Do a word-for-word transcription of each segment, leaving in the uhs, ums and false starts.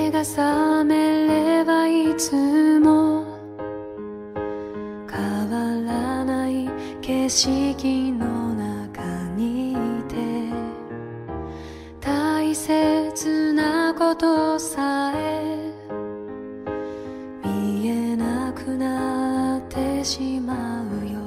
目が覚めればいつも変わらない景色の中にいて、大切なことさえ見えなくなってしまうよ。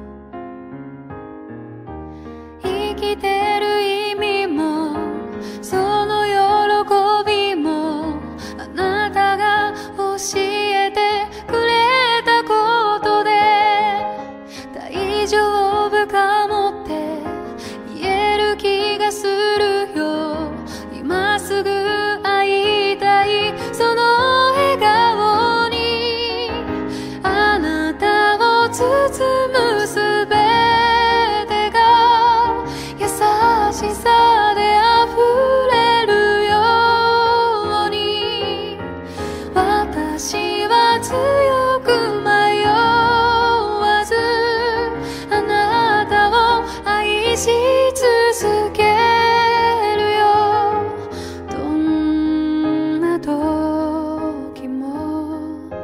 生きてる意味もその喜びもあなたが教えてくれたことで大丈夫かもって言える気がするよ。今すぐ会いたいその笑顔にあなたを包むすべてが優しさで溢れるように、私は強く迷わずあなたを愛し続けるよ。どんな時も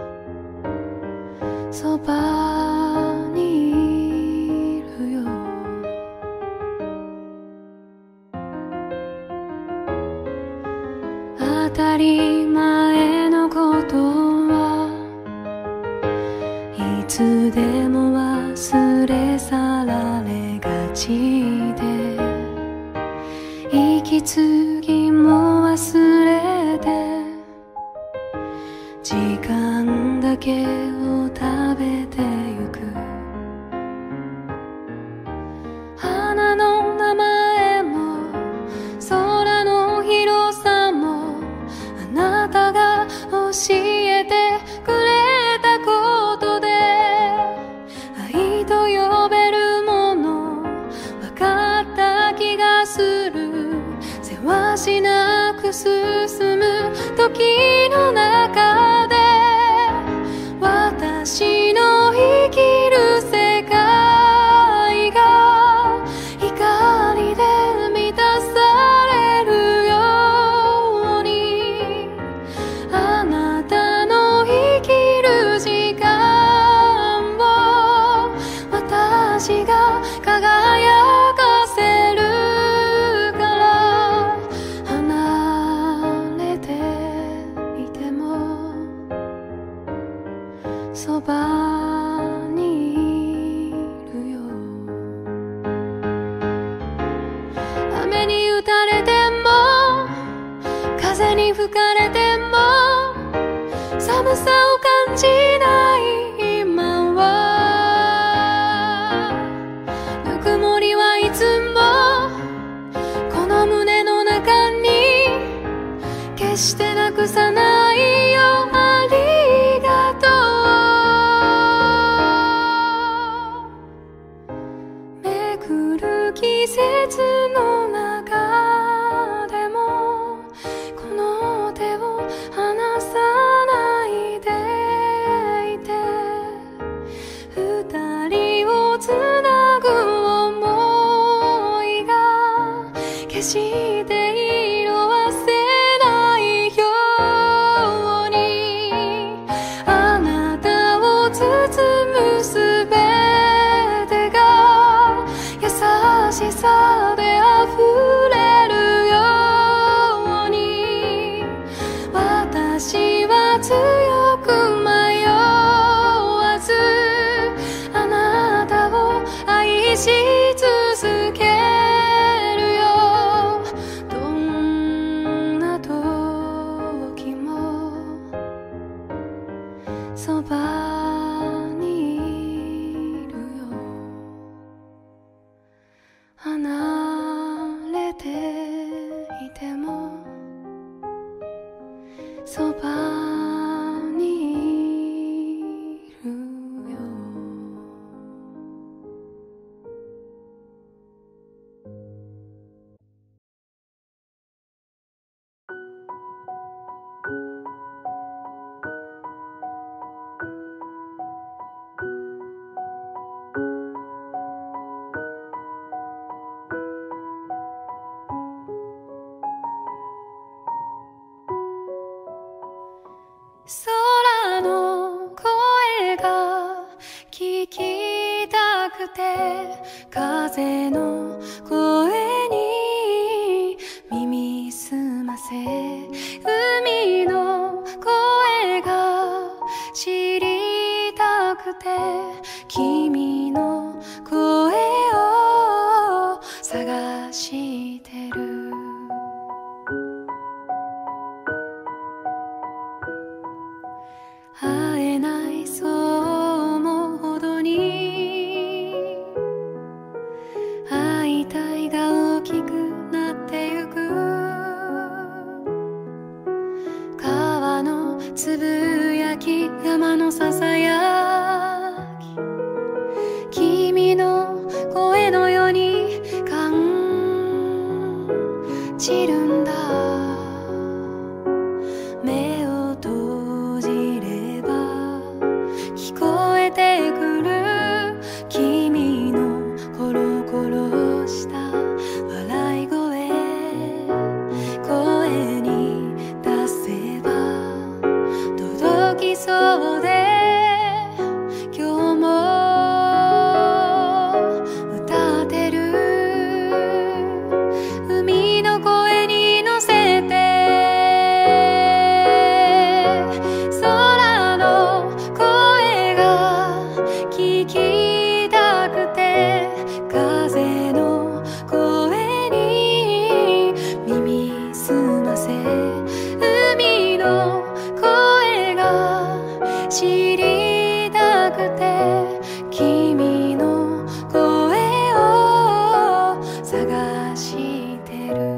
そばにいるよ。当たり前のことはいつでも忘れ去られがちで、息継ぎも忘れて時間だけを食べてゆく。花の名前も空の広さもあなたが教えてくれたことで、愛と呼べるもの分かった気がする。せわしなく進む時の中で私の生きる世界が光で満たされるように、あなたの生きる時間を私が輝かせるから、離れていてもそばにいるよ。雨に打たれても風に吹かれても寒さを感じない今は、ぬくもりはいつもこの胸の中に決してなくさないよ。ありがとう。巡る季節の中でもこの手を離さないでいて、二人をつなぐ想いが決して色あせないように、あなたを包むすべてが優しさで溢れるように、私は強く迷わずあなたを愛し続けるよ。どんな時もそばにいるよ。離れていてもそばにいるよ。 空の声が聞きたくて、風の声に耳すませ、海の声が知りたくて、君の声を探してる。会えないそう思うほどに、会いたいが大きくなってゆく。川のつぶやき、山のささやき、君の声のように感じるんだ。目を閉じれば聞こえてくる君のコロコロした笑い声、声に出せば届きそうで、今日も歌ってる。海の声に乗せて、空の声が聞きたくて、風の声に耳すませ、海の声が知りたくて、君の声を探してる。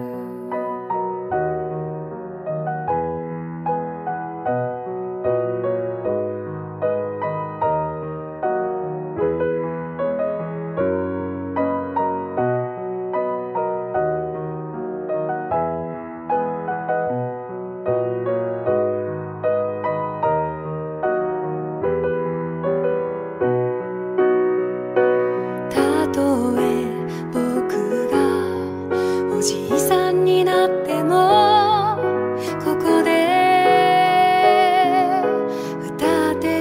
たとえ僕がおじいさんになっても、ここで歌って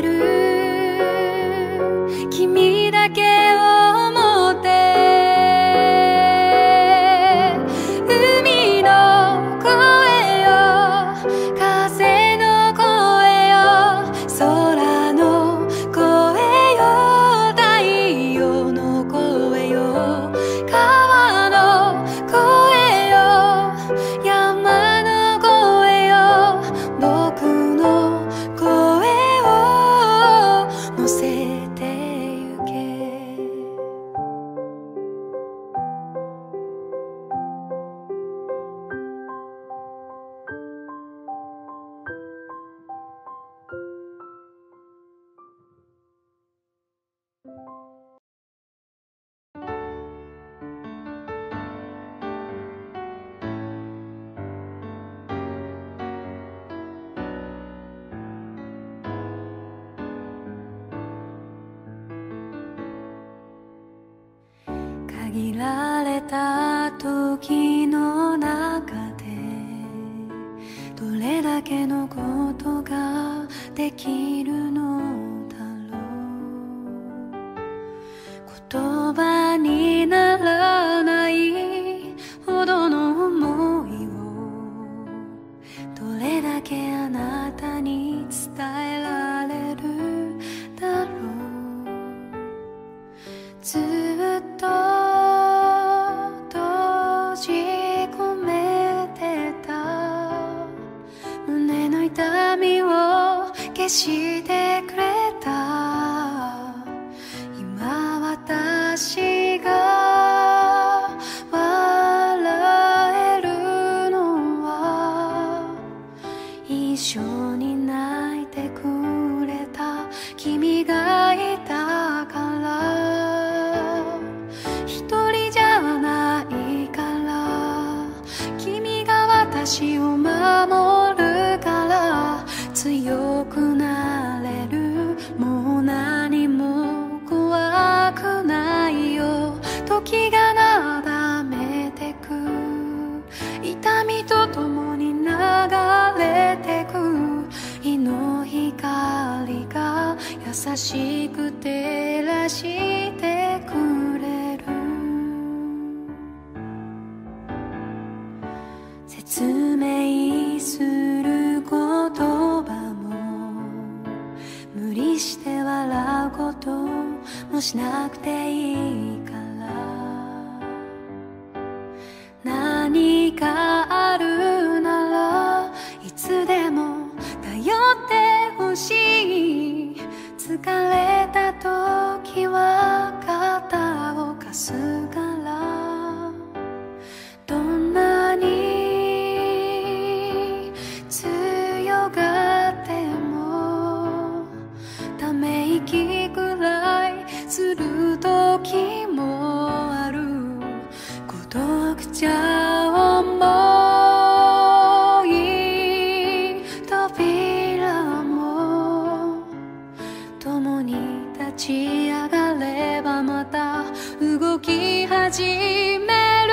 る。君だけを思って、海の声よ、風の声よ、空の声よ、太陽の声よ、川の声よ、山の声よ、僕の声を乗せてゆけ。限られた時の中で、どれだけのことができるのだろう。言葉にならないほどの想いを、どれだけあなたに伝えられるだろう。ずっと閉じ込めてた胸の痛みを消してくれた。今私が笑えるのは、一緒に泣いてくれた君がいたから。一人じゃないから、君が私を守るから、強くなれる。もう何も怖くないよ。時がなだめてく、痛みとともに流れてく。祈優しく照らしてくれる。説明する言葉も無理して笑うこともしなくていいから、何かあるならいつでも頼ってほしい。疲れた時は肩を貸すから、どんなに強がってもため息くらいする時もある。孤独じゃ重い扉も共に立ち上がればまた動き始める。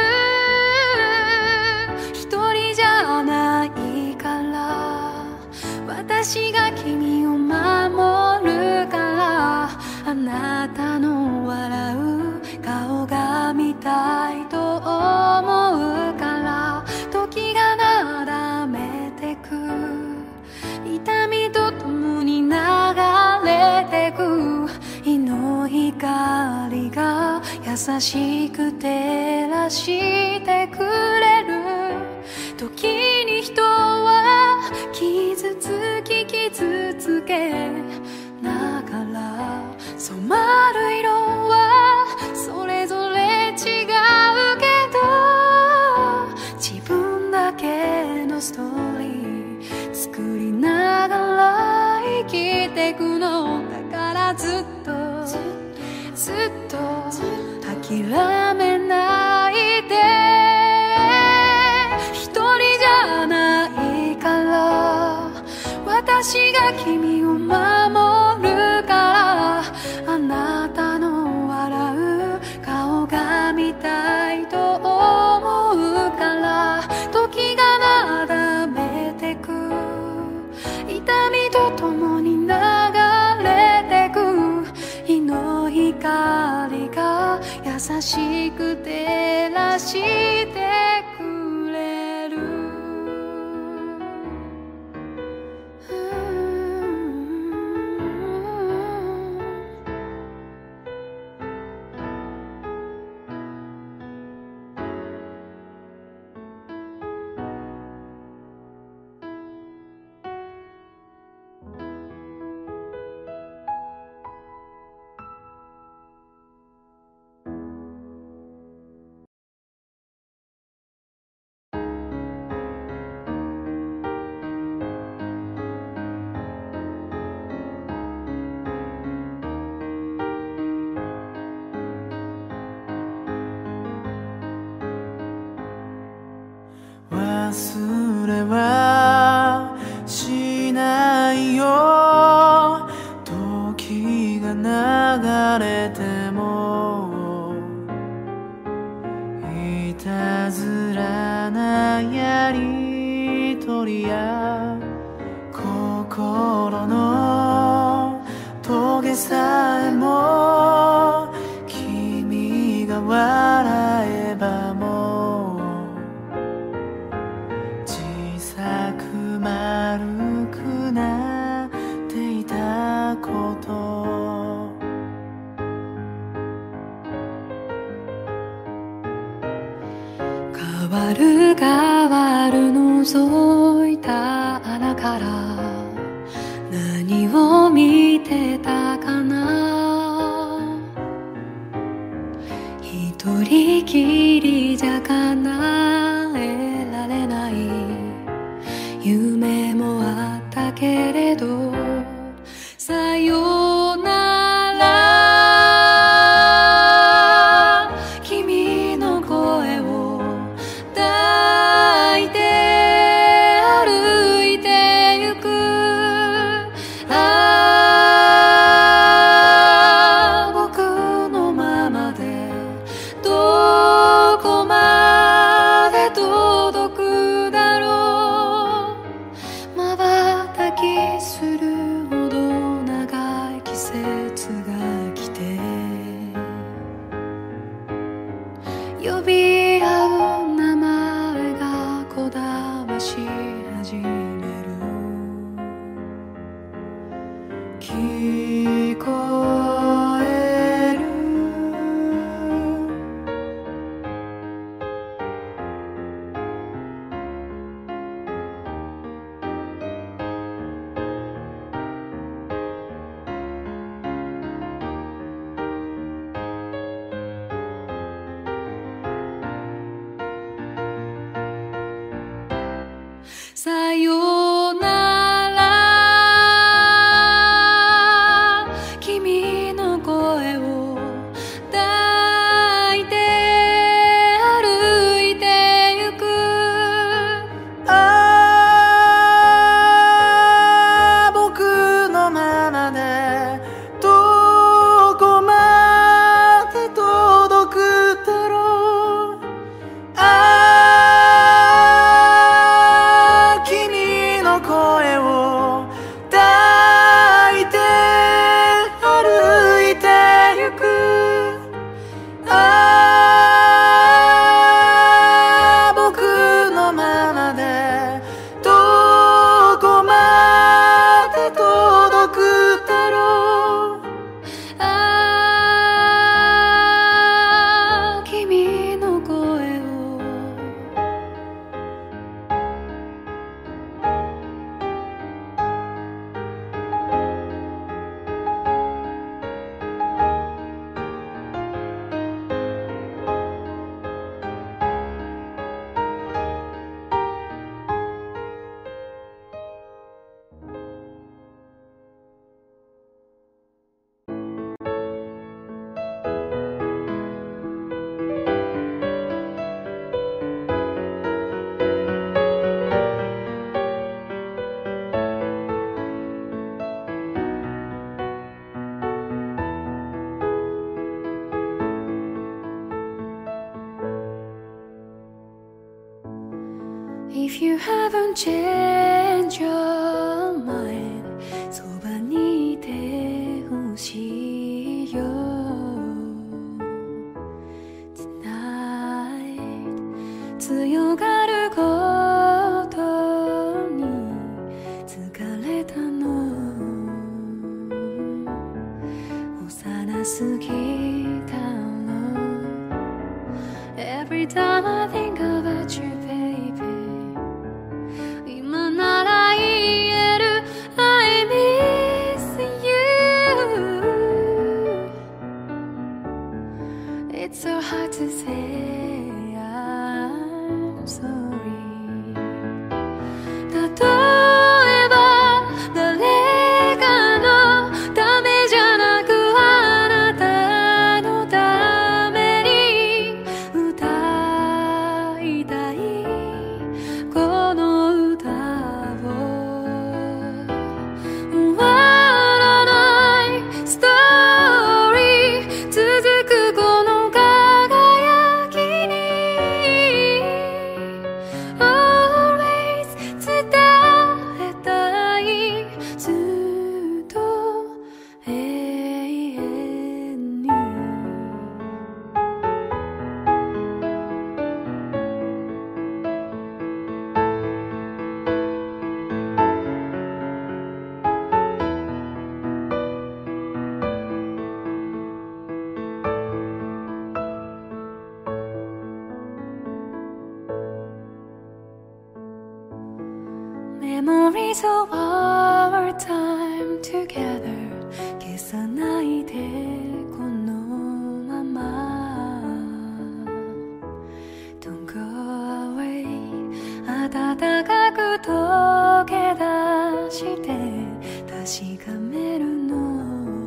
一人じゃないから私が君を守るから、あなたの笑う顔が見たいと思うから、時がなだめてく痛みとともに流れてく。日の光が優しく照らしてくれる。時に人は傷つき傷つけながら、染まる色はそれぞれ違うけど、自分だけのストーリー作りながら生きてくのだから、ずっとずっと諦めないで。一人じゃないから私が君を守るから、あなたの笑う顔が見たいと思うから、時がなだめてく痛みとともに流れてく。日の光が優しく照らしてくれる。 忘れはしないよ。時が流れてもいたずらなやりとりや心の棘さえも、君が笑えばもう丸くなっていたこと、 変わる変わる覗いた穴から何を見てたかな。一人きりじゃ叶えられない夢もあったけれど、さよなら君の声を抱いて歩いてゆく。ああ僕のままでどこまで届くだろう。瞬きするほど長い季節節が来て呼び合う名前がこだまし始める聞こえるさよなら君の声を抱いて歩いてゆくああ僕のままでどこまで届くだろうああ君の声を抱いて歩いてゆくああ僕のままでどこまで届くだろうああ君の声をIf you haven't changed your mind そばにいてほしいよ Tonight 強がることに疲れたの幼すぎたの Every time I think about you baby今なら言える I miss you It's so hard to say I'm sorry 例えば誰かのためじゃなくあなたのために歌いたいこの歌を終わらないストーリー続くこの輝きに Always 伝えたいずっと永遠にMemories of our time together 消さないでこのまま Don't go away 暖かく溶け出して確かめるの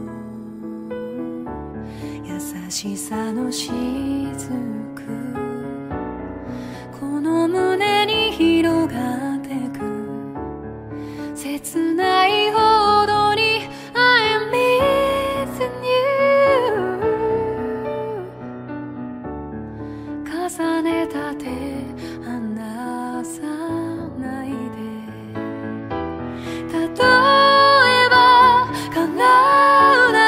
優しさの雫この胸に広がってく切ないほどに I'm missing you 重ねた手離さないで例えば叶うな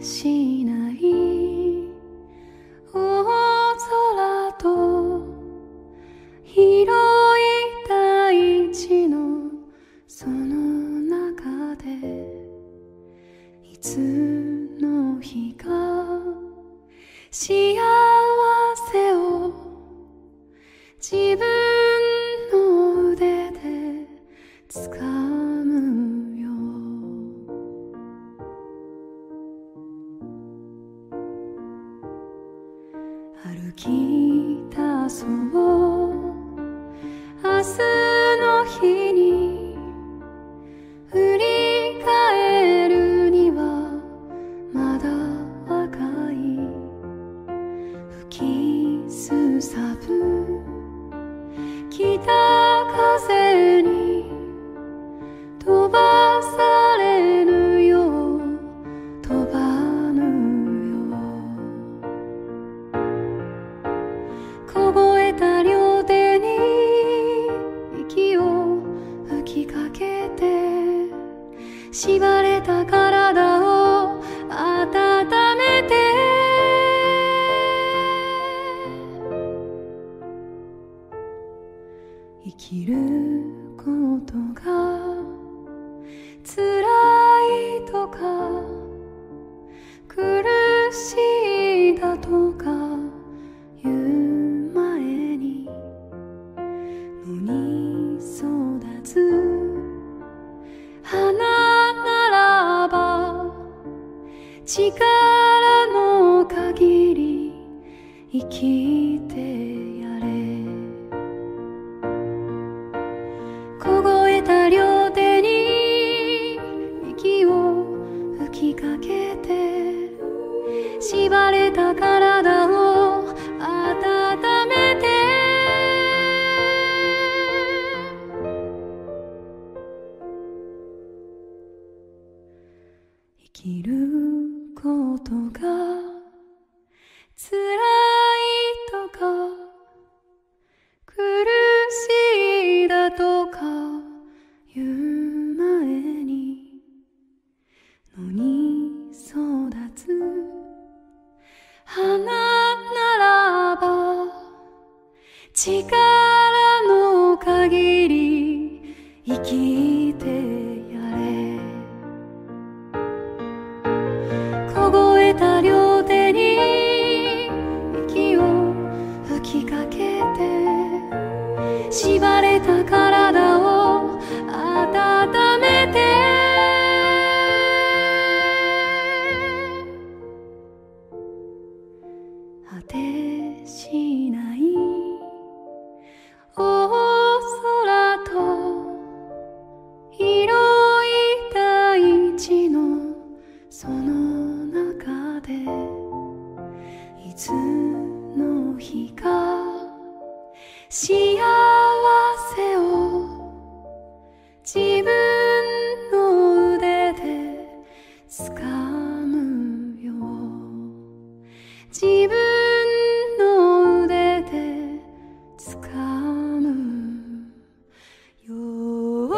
しない大空と広い大地のその中でいつの日か幸せを自分の腕で掴むよ。歩き出そう明日の日に振り返るにはまだ若い吹きすさぶ北風に飛ばされぬよう飛ばぬよ。凍えた両手に息を吹きかけて縛れた体を温めて生きることが辛いとか苦しいだとか言う前に野に育つ花ならば力の限り生きてやれ。凍えた両手に息を吹きかけて縛れた体を温めて生きることが辛いとか苦しいだとか言う前に野に育つ花ならば力の限り生きてやれ。凍えた両手に息を吹きかけて縛れた体を温めて果てしない大空と広い大地のその中でいつの日か幸せを自分の腕で掴むよ。自分の腕で掴むよ。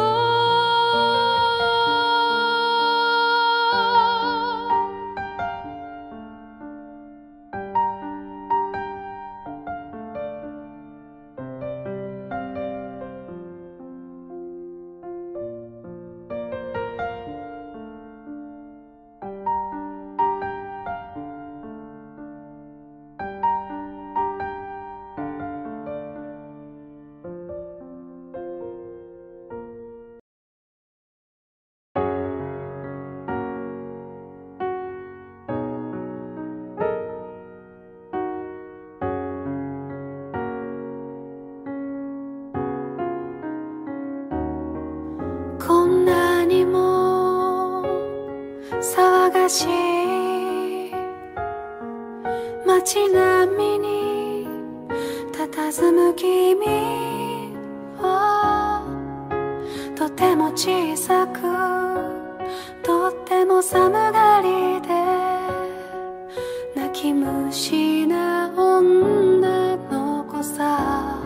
こんなにも騒がしい街並みに佇む君はとても小さくとっても寒がりで泣き虫な女の子さ。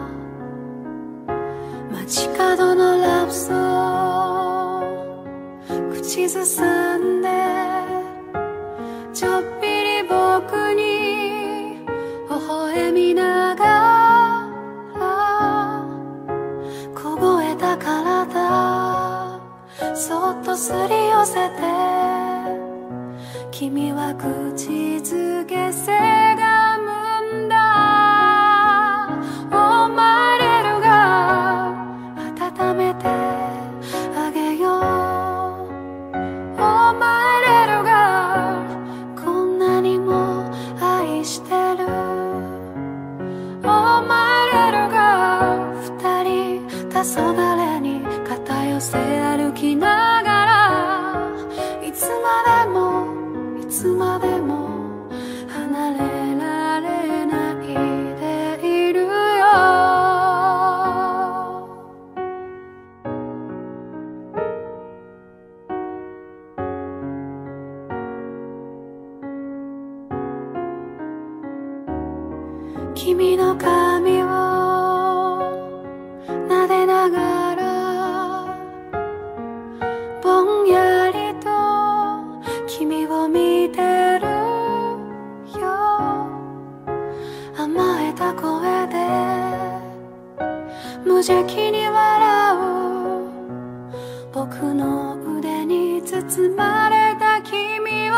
街角のラブソング口ずさんで序とすり寄せて、君は口づけせがむんだ。お前レルが温めてあげよう。お前レルがこんなにも愛してる。お前レルが二人黄昏に肩寄せ歩きながら、いつまでもいつまでも離れられないでいるよ。君の髪を撫でながら、ぼんやりと君を見てるよ。甘えた声で無邪気に笑う僕の腕に包まれた君を、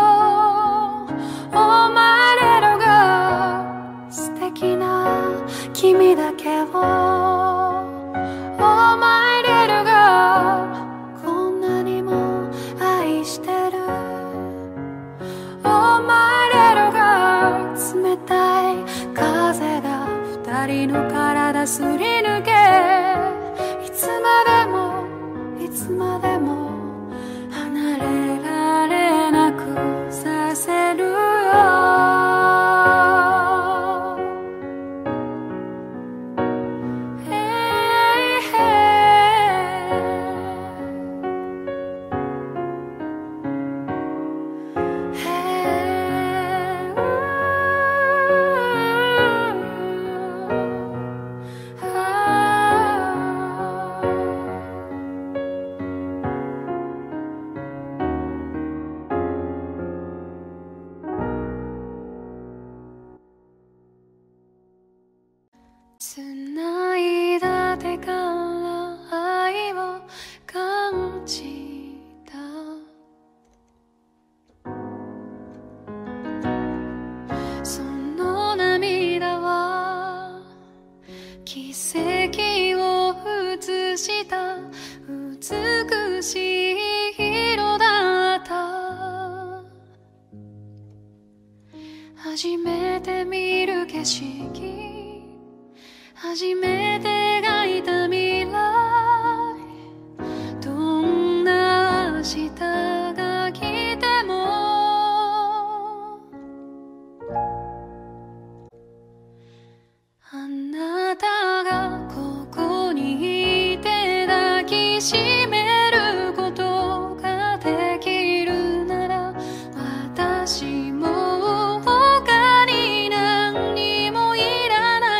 お前レルが素敵な君だけを、お前レルがこんなにも愛してる。お前レルが冷たい風が二人の体すり抜け、いつまでもいつまでも離れられなくさせるよ。繋いだ手から愛を感じた。その涙は奇跡を映した美しい色だった。初めて見る景色、初めて描いた未来、どんな明日が来てもあなたがここにいて抱きしめることができるなら、私も他に何にもいらない。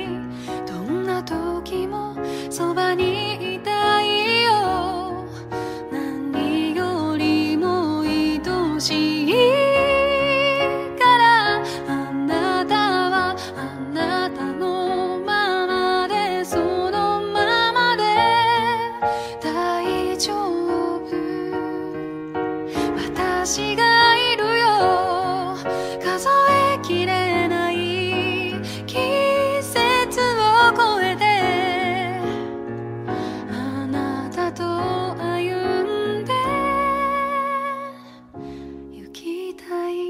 どんな時もそばにいたいよ。何よりも愛しいから、あなたはあなたのままで、そのままで大丈夫。私がいるよ。数えきれない季節を越えて、あなたと歩んで行きたい。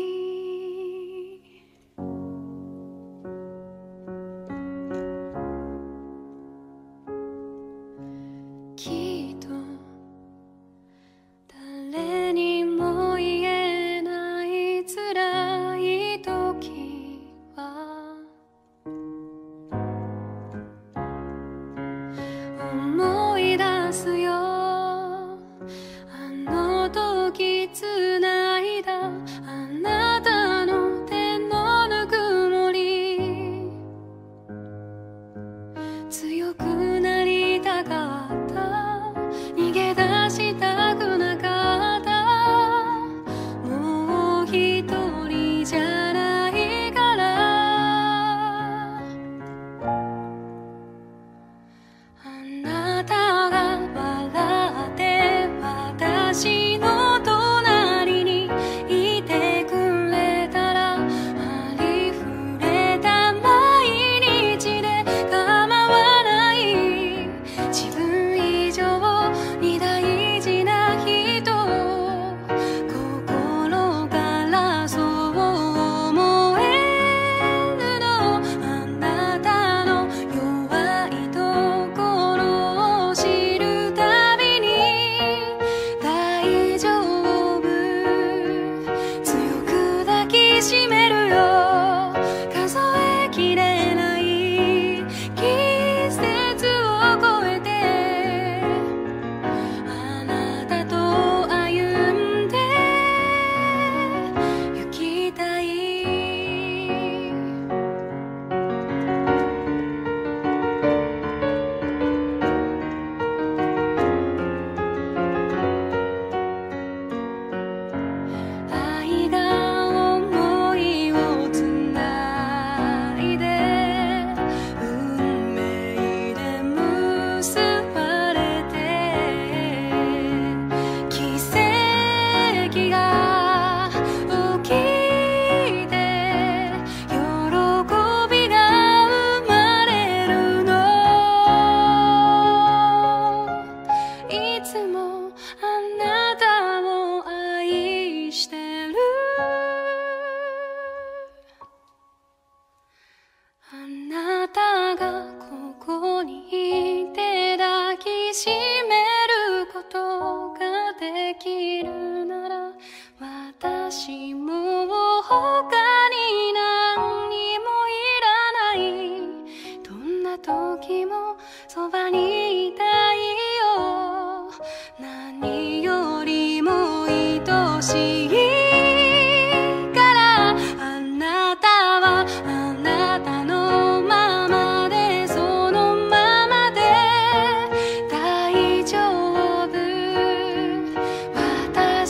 きっと誰にも言え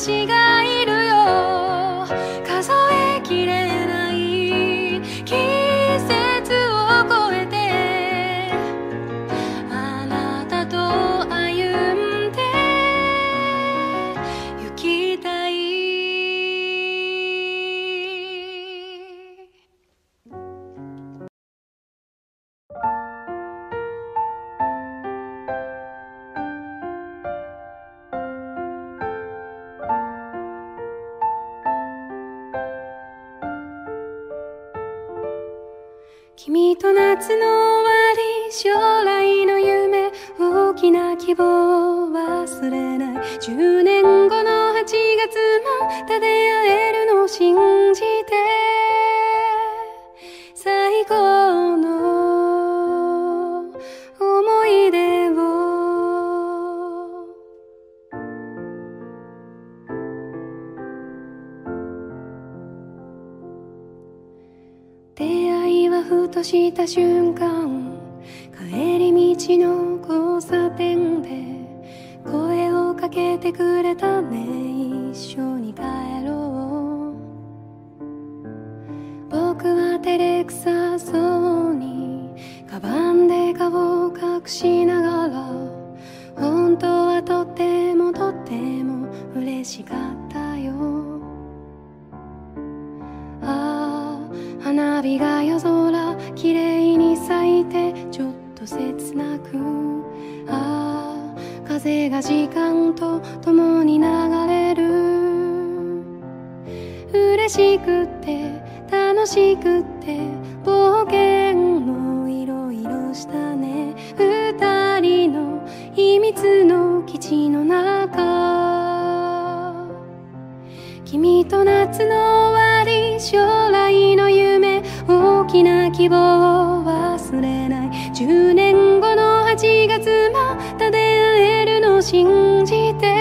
私がいるよ。数えきれない季節を越えてあなたと歩んで行きたい。君と夏の終わり、将来の夢、大きな希望を忘れない。じゅうねんごのはちがつまた出会えるのを信じて、最高の思い出を出会いはふとした瞬間、帰り道の交差点で声をかけてくれたね。一緒に帰ろう。僕は照れくさそうにカバンで顔を隠しながら、本当はとってもとっても嬉しかったよ。ああ、花火が夜空きれいに咲いてちょっと切なく、ああ、風が時間と共に流れる。嬉しくって楽しくって冒険もいろいろしたね。二人の秘密の基地の中、君と夏の終わり、将来の夢、大きな希望を忘れない。じゅうねんごのはちがつまた出会えるのを信じて、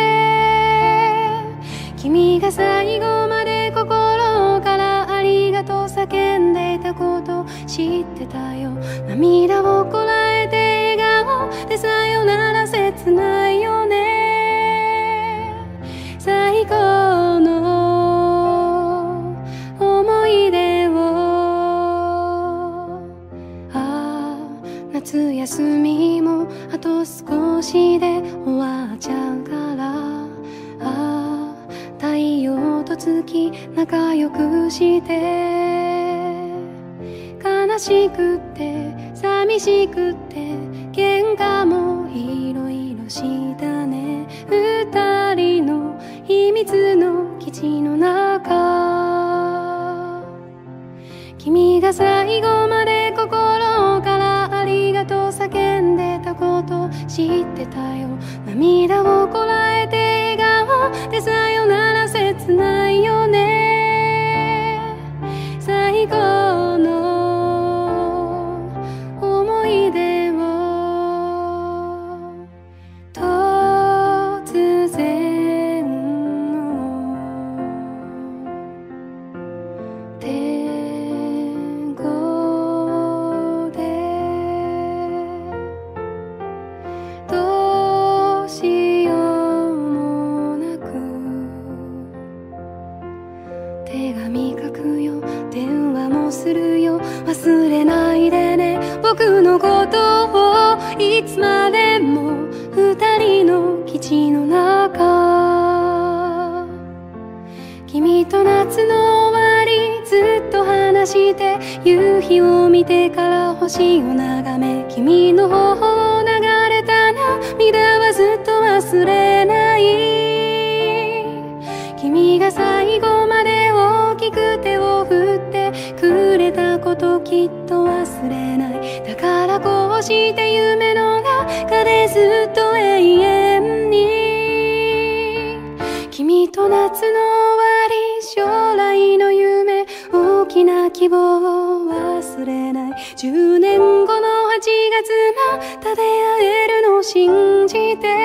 君が最後まで心からありがとう叫んでいたこと知ってたよ。涙をこらえて笑顔でさよなら切ないよね。最高の思い出を、ああ、夏休みもあと少しで終わっちゃうから、ああ、太陽と月仲良くして、悲しくって寂しくって喧嘩もいろいろしたね。二人の秘密の基地の中、君が最後まで心からありがとう叫んでたこと知ってたよ。涙をこらえて笑顔でさよなら切ないよね。最高の思い出を、突然の天候でどうしようもなく手紙書くよ、電話もするよ、忘れないでね僕のことを。いつまでも二人の基地の中、君と夏の終わりずっと話して、夕日を見てから星を眺め、君の頬を流れた涙はずっと忘れない。君が最後まで大きく手を振ってくれたこときっと忘れない。だからこうして夢の中でずっと永遠に、君と夏の終わり、将来の夢、大きな希望を忘れない。じゅうねんごのはちがつまた出会えるのを信じて、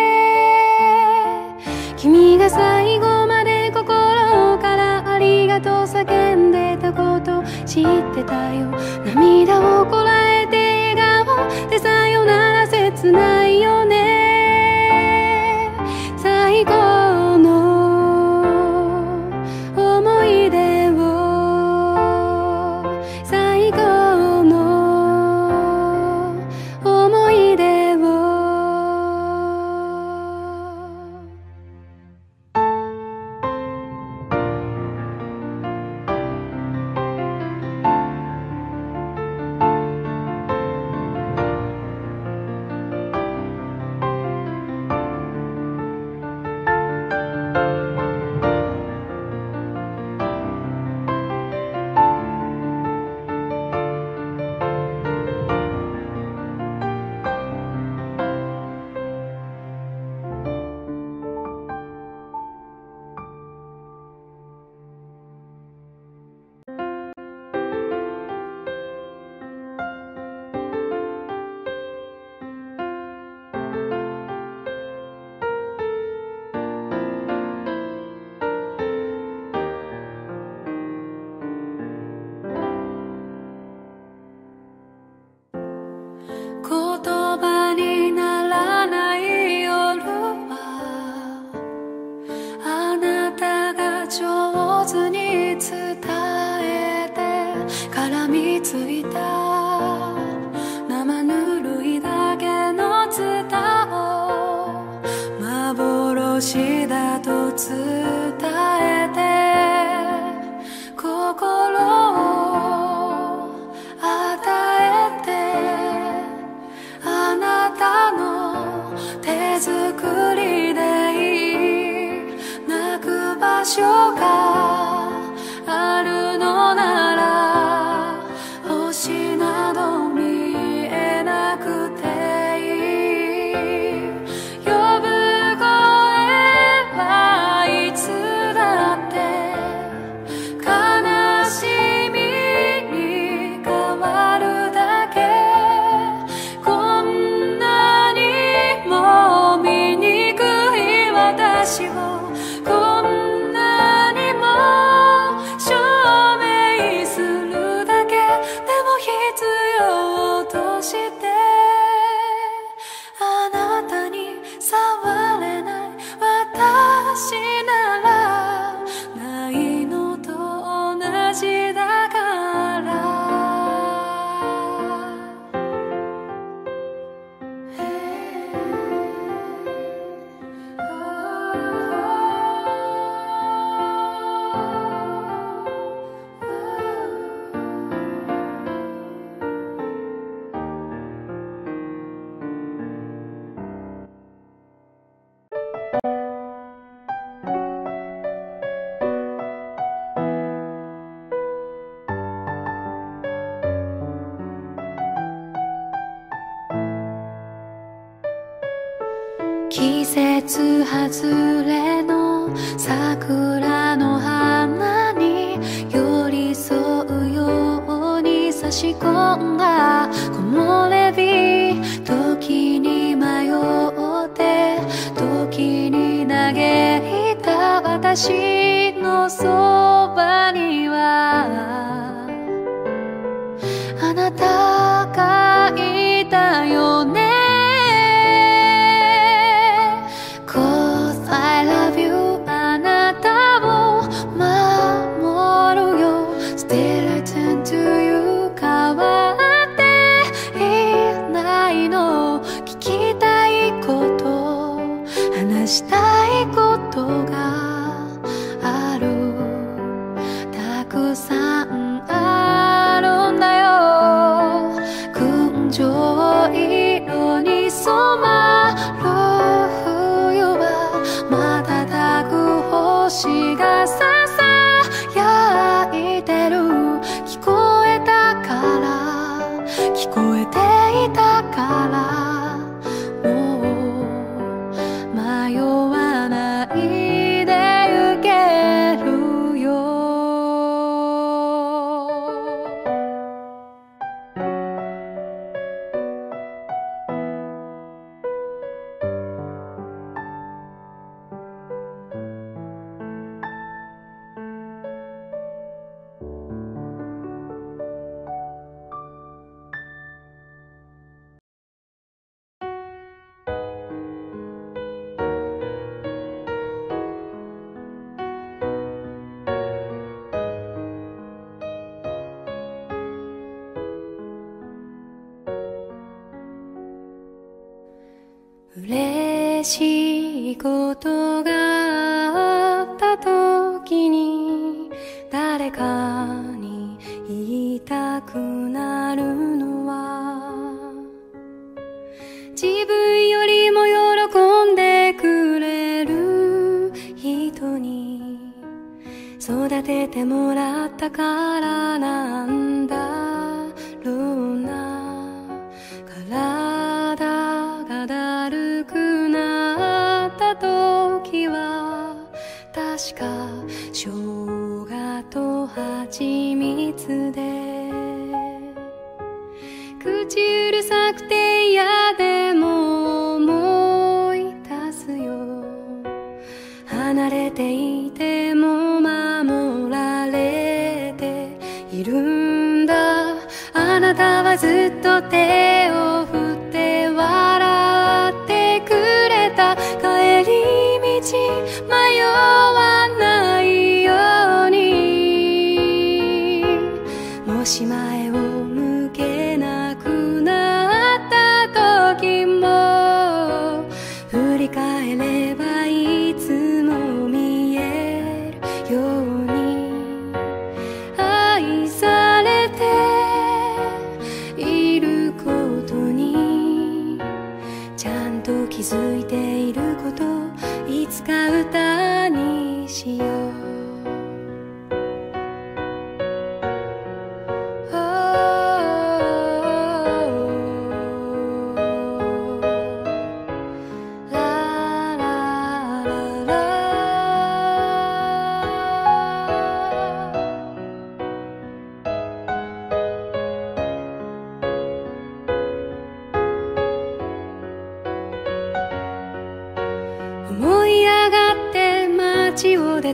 君が最後まで心からありがとう叫んでたこと知ってたよ。涙をこらえて笑顔でさよなら切ないよね。最高の所があるのなら星など見えなくていい。呼ぶ声はいつだって悲しみに変わるだけ。こんなにも醜い私をこんなにも証明するだけ。でも必要としてあなたに触れない私ならないのと同じだから。季節外れの桜の花に寄り添うように差し込んだ木漏れ日。時に迷って時に嘆いた私のそばにはあなたがいたよね。I love you あなたを守るよ Still I turn to you 変わっていないの。聞きたいこと話したいことがある。たくさんあるんだよ。群青色に染まる瞬く星がささやいてる。聞こえたから聞こえていたからもう迷わないで行けるよ。嬉しいことがあった時に誰かに言いたくなるのは自分よりも喜んでくれる人に育ててもらったからなんだろうな。体がだるくなった時は確か生姜と蜂蜜で口うるさくて嫌でも思い出すよ。離れていても守られているんだ。あなたはずっと手を振って笑ってくれた。帰り道迷わないようにもし前を向けなくなった時も振り返ればいつも見えるように愛されていることに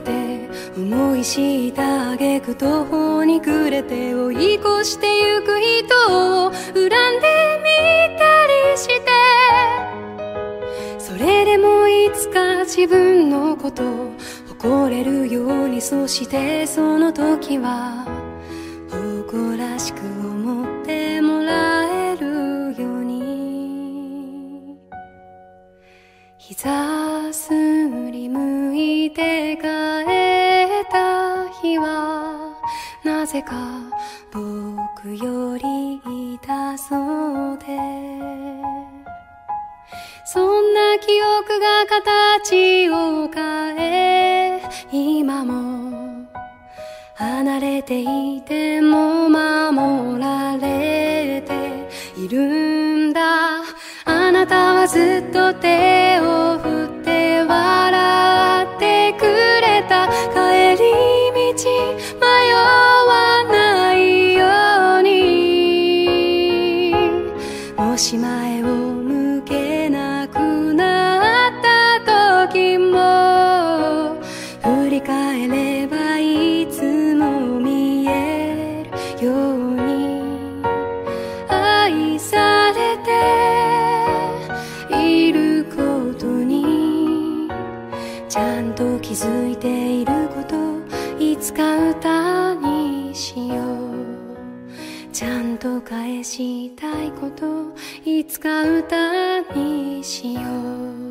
て思い知った挙句途方に暮れて追い越してゆく人を恨んでみたりして、それでもいつか自分のことを誇れるように、そしてその時は誇らしく思ってもらえるように。膝すりむいて帰った日はなぜか僕より痛そうで、そんな記憶が形を変え、今も離れていても守られているんだ。あなたはずっと手を振って笑ってくれた。帰り道迷わないように、もし前を向けなくなった時も振り返ればいつも見えるように、愛されていることにちゃんと気づいていること、いつか歌にしよう。ちゃんと返したいこと、いつか歌にしよう。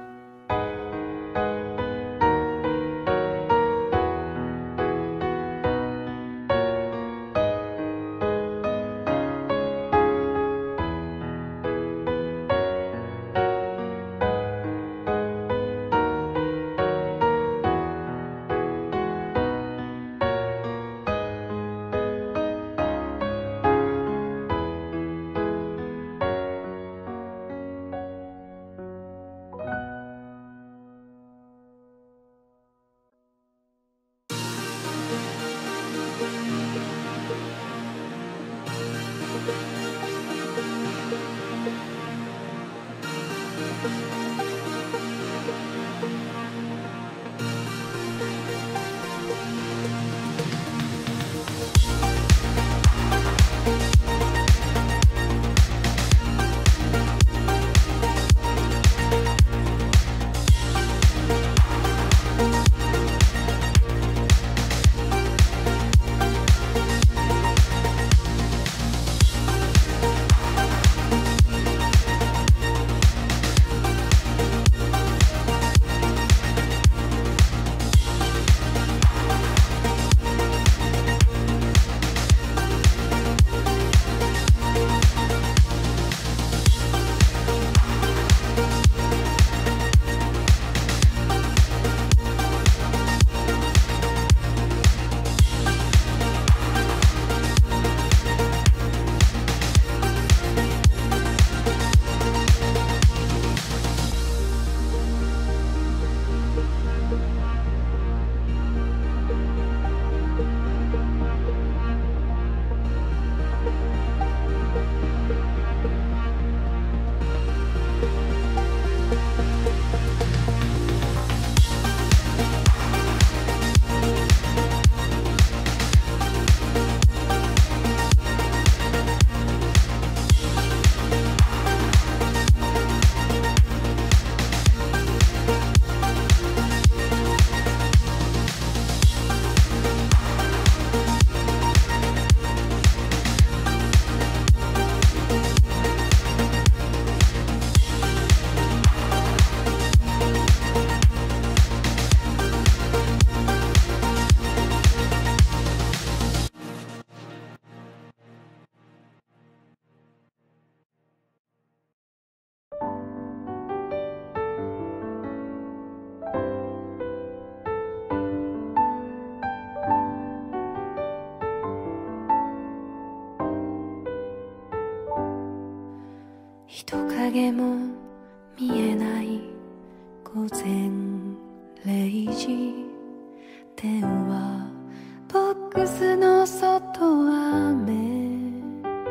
人影も見えない午前零時、電話ボックスの外は雨、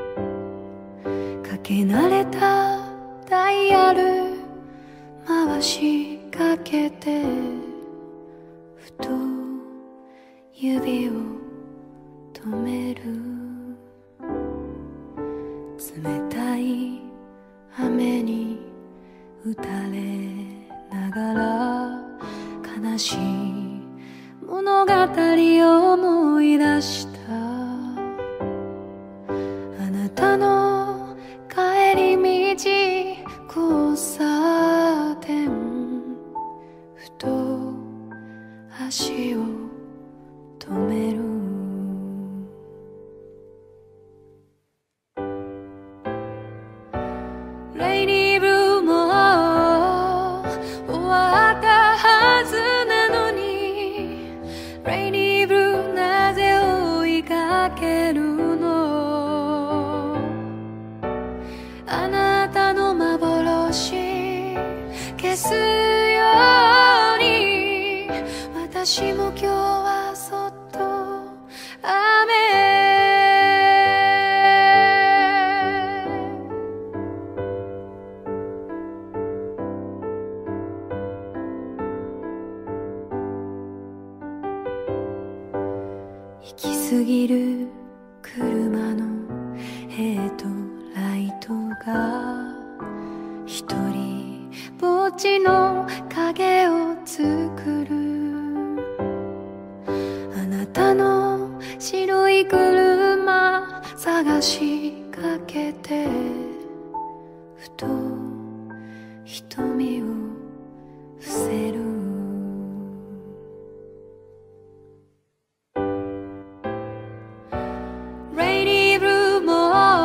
かけ慣れたダイヤル回しかけてふと指を止める。冷たい雨に打たれながら悲しい物語を思い出した。あなたの帰り道交差点、ふと足を止める。レイニーブルーも終わったはずなのに、レイニーブルーなぜ追いかけるの。あなたの幻消すように、私も今日はそっと雨。行き過ぎる車のヘッドライトが一人ぼっちの影を作る。あなたの白い車探しかけて、ふと瞳を伏せる。レイニーブルーも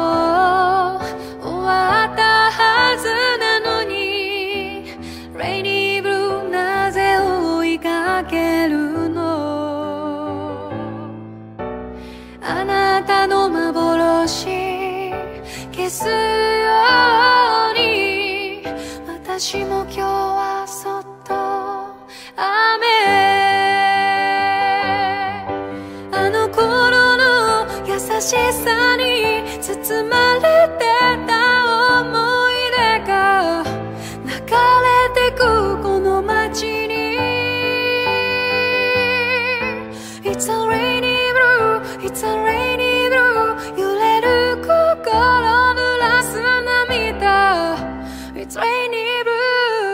終わったはずなのに、レイニーブルーなぜ追いかけるの。あなたの幻消すように、私も今日はそっと雨。あの頃の優しさに包まれてた思い出が流れてくこの街に。 It's a rainy blue, it's a rainy blue、 揺れる心濡らす涙。 It's rainy blue、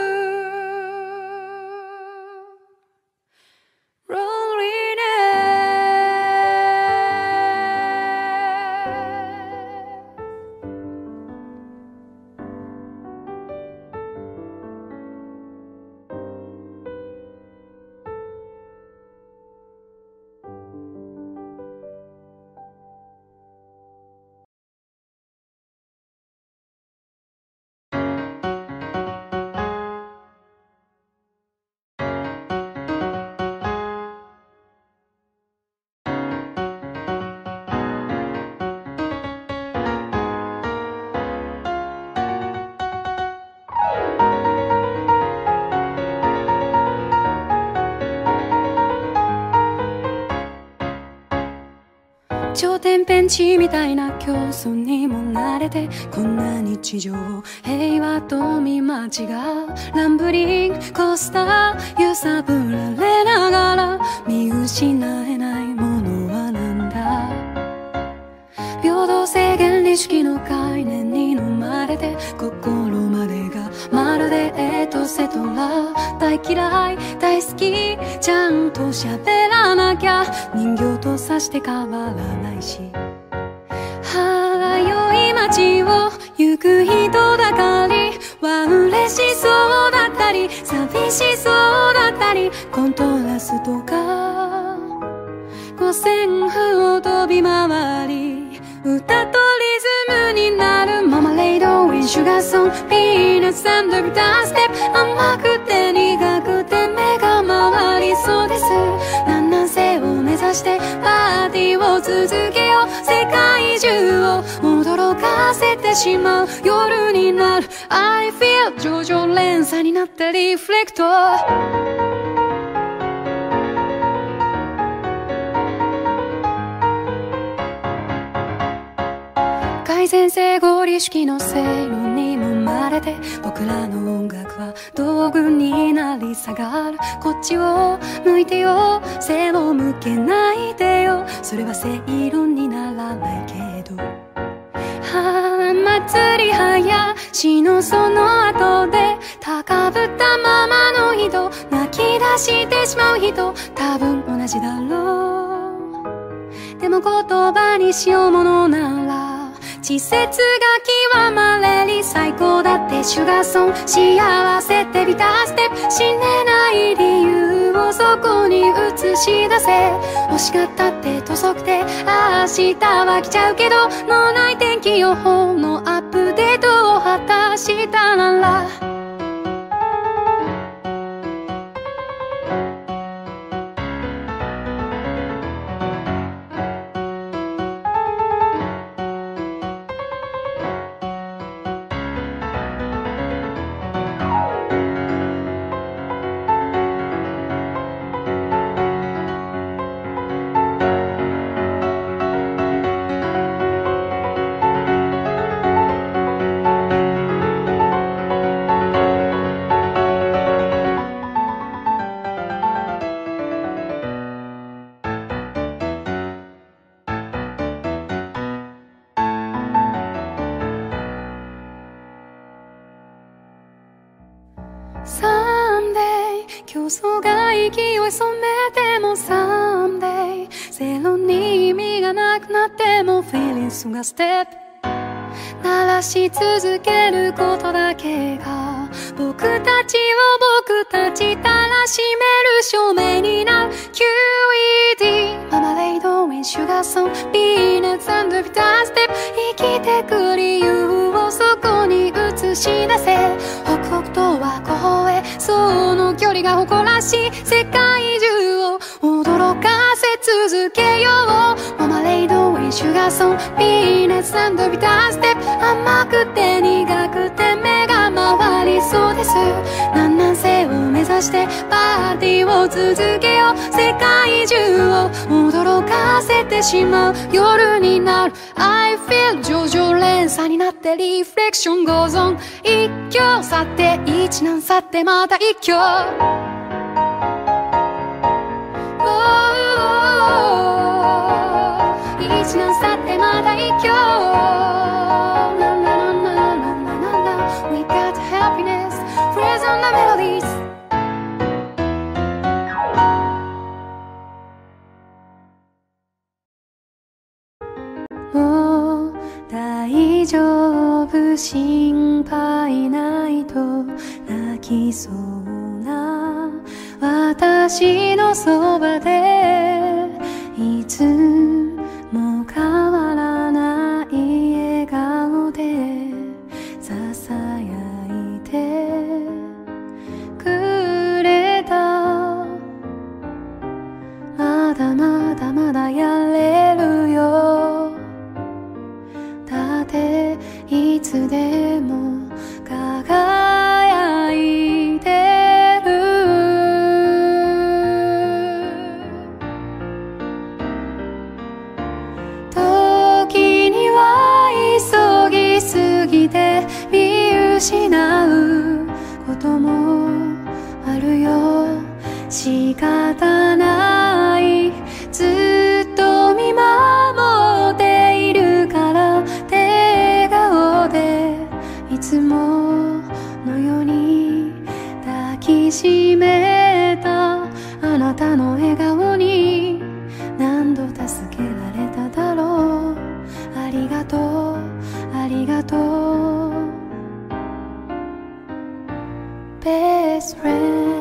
頂点ベンチみたいな競争にも慣れて、こんな日常を平和と見間違う。ランブリングコースター揺さぶられながら、見失えないものはなんだ。平等性原理主義の概念に飲まれて、心までがまるでエトセトラ。大嫌い大好きちゃんと喋らなきゃ、人形とさして変わらないし。歯よい街を行く人だかりは嬉しそうだったり寂しそうだったり、コントラストが五線譜を飛び回り、歌とリズムになる。ママレイドウィンシュガーソンピーナッツ&ビターステップ、甘くて苦くて目が回りそうです。南南西を目指してパーティーを続けよう。世界中を驚かせてしまう夜になる。 I feel 上々連鎖になったリフレクト。改先生合理式の正論にも生まれて、僕らの音楽は道具になり下がる。こっちを向いてよ、背を向けないでよ、それは正論にならないけど。はあ、祭り林のその後で高ぶったままの人、泣き出してしまう人、多分同じだろう。でも言葉にしようものなら、稚拙が極まれり最高だってシュガーソン、幸せってビターステップ、死ねない理由をそこに映し出せ。欲しかったって遠足で明日は来ちゃうけど、脳内天気予報のアップデートを果たしたなら、競争が勢い染めても Someday 正論に意味がなくなっても Feelings がステップ鳴らし続けることだけが僕たちを僕たちたらしめる証明になる。 キューイーディー ママレイドウィンシュガーソンピーナッツ&ビターステップ、生きてく理由をそこに映し出せ。ホクホクとは後方へその距離が誇らしい、世界中を驚かせ続けよう。ママレイドウィンシュガーソンピーナッツ&ビターステップ、甘くて苦くて目が回りそうです。南南西を目指してパーティーを続けよう。世界中を驚かせてしまう夜になる。 I feel 上々連鎖になってリフレクション goes on、 一挙去って一難去ってまた一挙、一難去ってまた一挙。We got happiness, praise on the melodies。 もう大丈夫、心配ないと泣きそうな私のそばでいつも変わらない笑顔でささやいてくれた。まだまだまだやれるよ、だっていつでも輝いてる。時には急ぎすぎて見失うこともあるよ。仕方ない、ずっと見守っているから笑顔でいつものように抱きしめたあなたの笑顔に何度助けられただろう。ありがとうありがとう Best friend。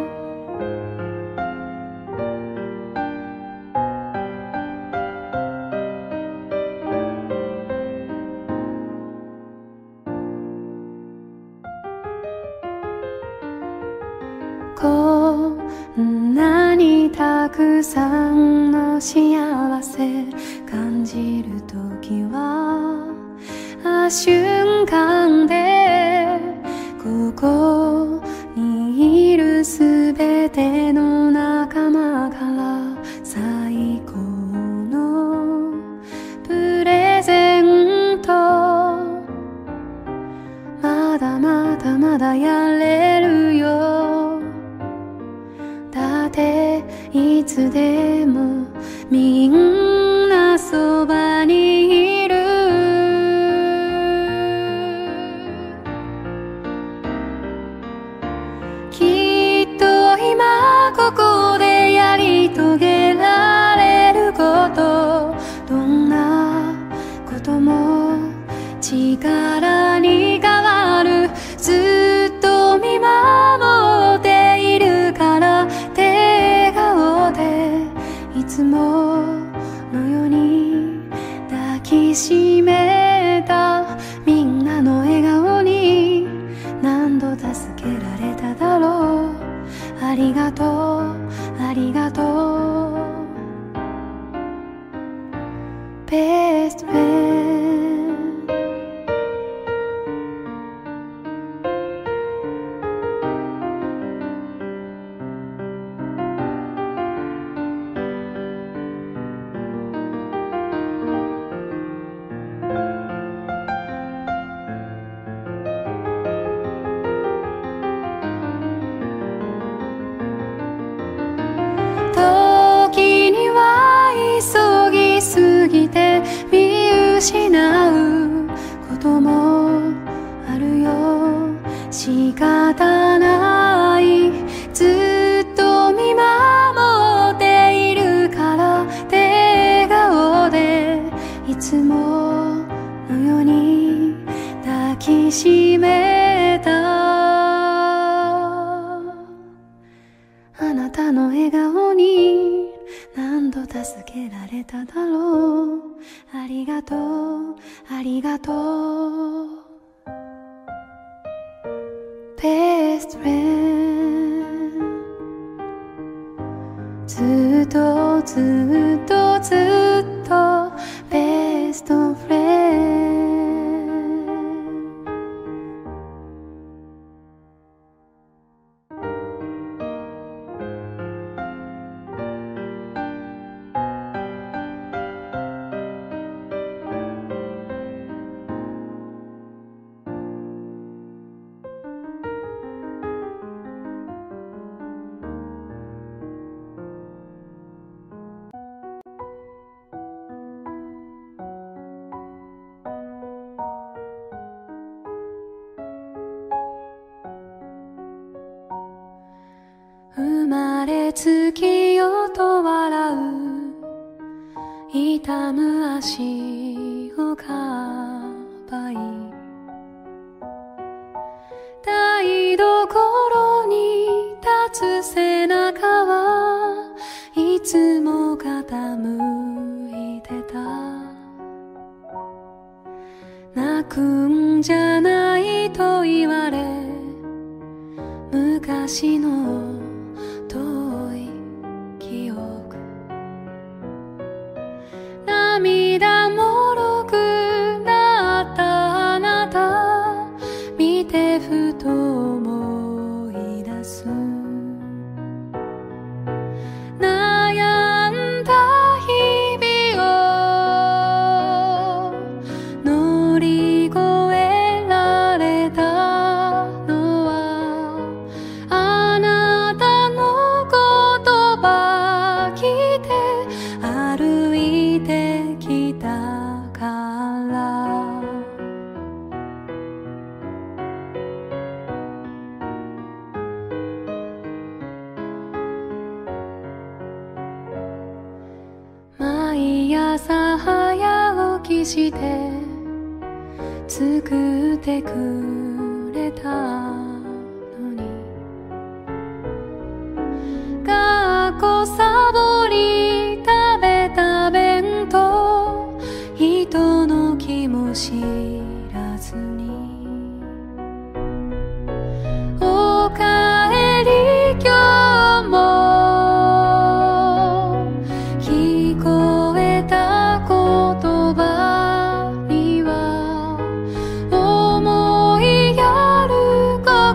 こんなにたくさんの幸せ感じるときはあ瞬間でここにいるすべての仲間から最高のプレゼントでもみんなそばにいる。きっと今ここでやり遂げられること、どんなことも力に変わる。ずっと見守っているから、笑顔でいつものように抱きしめた。みんなの笑顔に何度助けられただろう。ありがとうありがとう Best friend。時には急ぎすぎて見失うこともあるよ。仕方ない。ずっと見守っているから、笑顔でいつものように抱きしめた。あなたの笑顔に何度助けられただろう。ありがとうありがとう Best friend。 ずっとずっとずっと Best friend。生まれつきよと笑う痛む足をかばい、台所に立つ背中はいつも傾いてた。泣くんじゃないと言われ、昔の遠い記憶、涙もろくなったあなた見てふと思い出す。悩んだ日々を乗り越えられたのは、あなたの言葉聞いて歩いてきたから。毎朝早起きして作ってくれたのに、学校サボり食べた弁当、人の気も知らずに、おかえり今日も聞こえた言葉には思いやる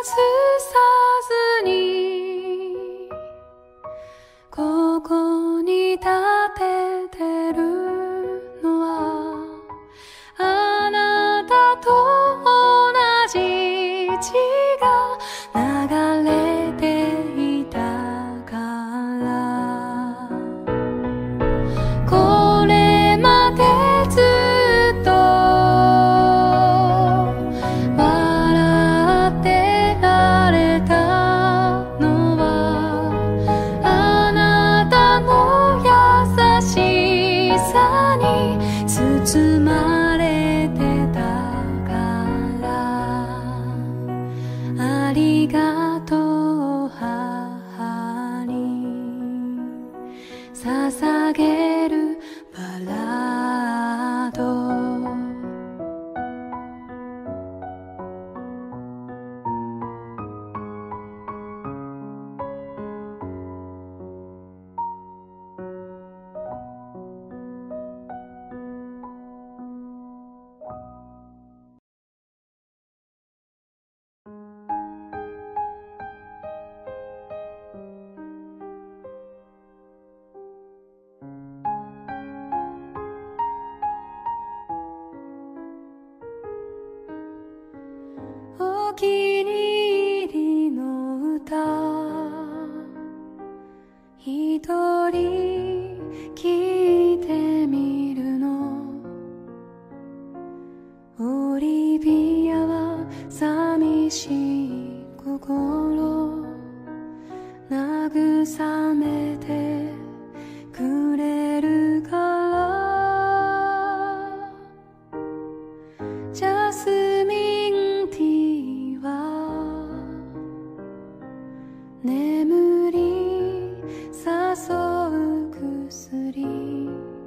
さずにここに立ててるのはあなたと同じ血が流れていたからこれまでずっと笑ってられたのはあなたの優しさに包まれてたからありがとう母に捧げるバラードお気に入りの歌一人聞いてみるのオリビアは寂しい心慰めてくれるからジャスミンティーは眠り誘う薬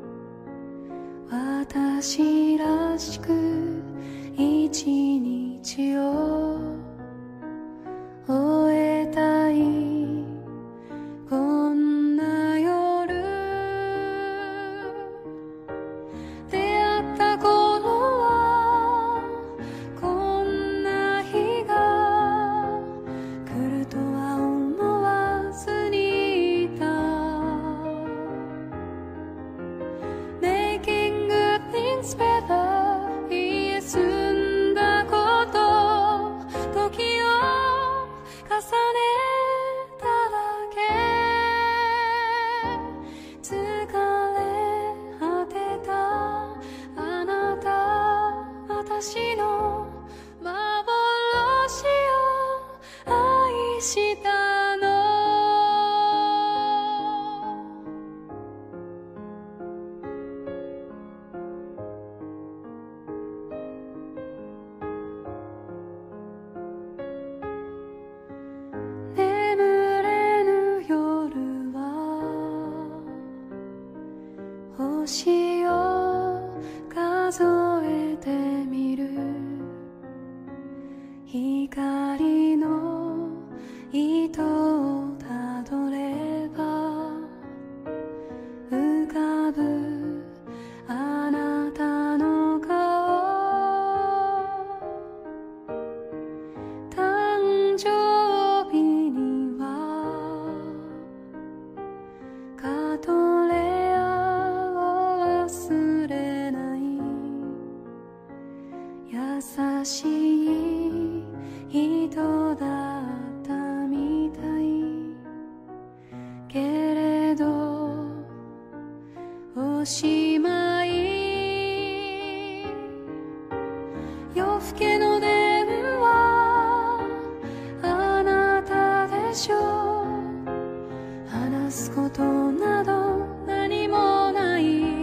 私らしく一日を終えたいこんな夜出会った頃はこんな日が来るとは思わずにいた Making good things better 言え済んだこと時を重ねただけ疲れ果てたあなた私の幻を愛したの眠れぬ夜は星を数えてみる光の糸をたどれば浮かぶあなたの顔誕生日にはカトレアを忘れない優しい人だったみたいけれどおしまい夜更けの電話あなたでしょう話すことなど何もない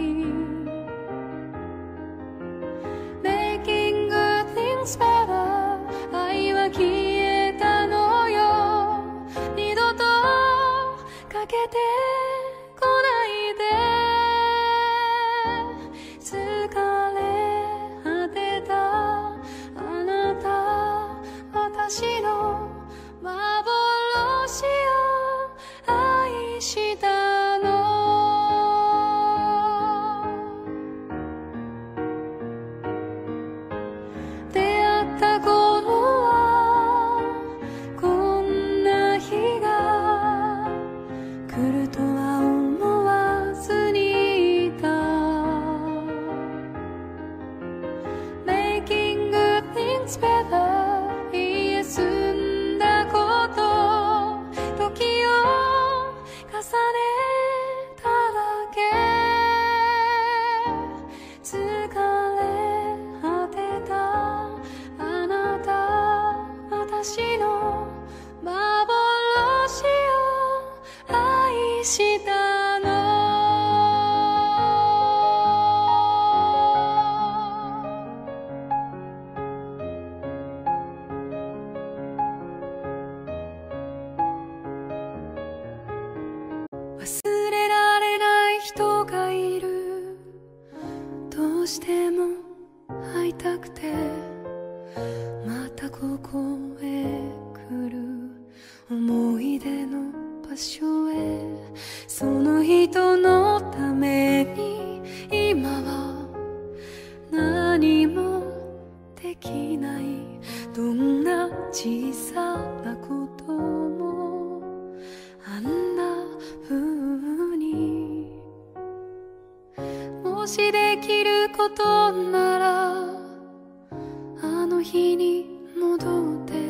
Making good things better 愛は消えたのよ二度とかけてこないで疲れ果てたあなた私の幻を愛したの出会った頃はしても会いたくてまたここへ来る思い出の場所へその人のために今は何もできないどんな小さなこともあんな風にもしできることならあの日に戻って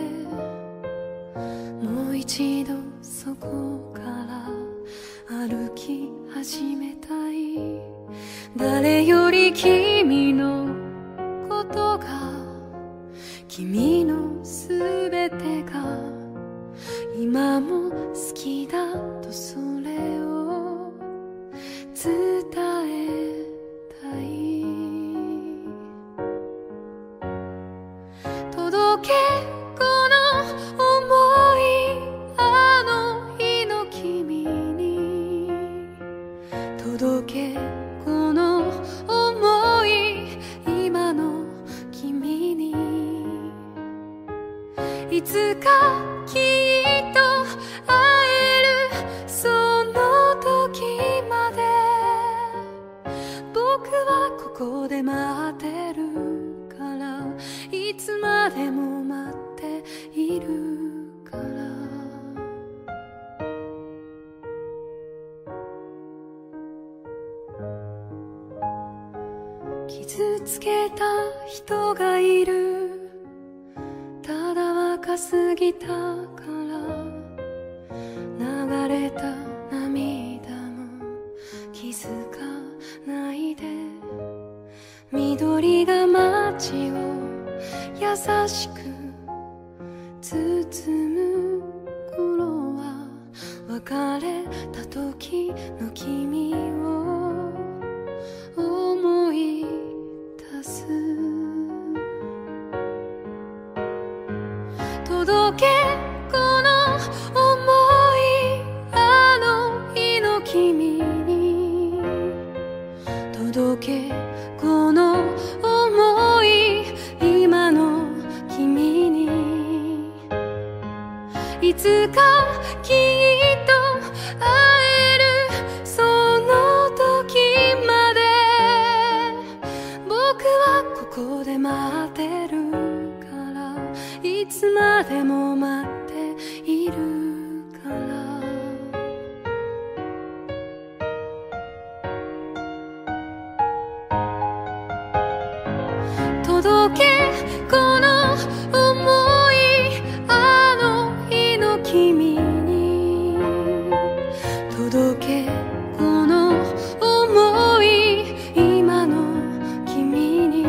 もう一度そこから歩き始めたい誰より君のことが君のすべてが今も好きだとそれを伝えたい届けこの想いあの日の君に届けこの想い今の君にいつかきっと会えるその時まで僕はここで待ってるからいつまでも待っているから傷つけた人がいるただ若すぎたから流れた涙も気づかないで緑が街を優しく包む頃は別れた時の君を思い出す届けこの想いあの日の君に届けこの想い今の君にいつかきっと会えるその時まで僕はここで待ってるからいつまでも待っているから届けこの想いあの日の君に届けこの想い今の君に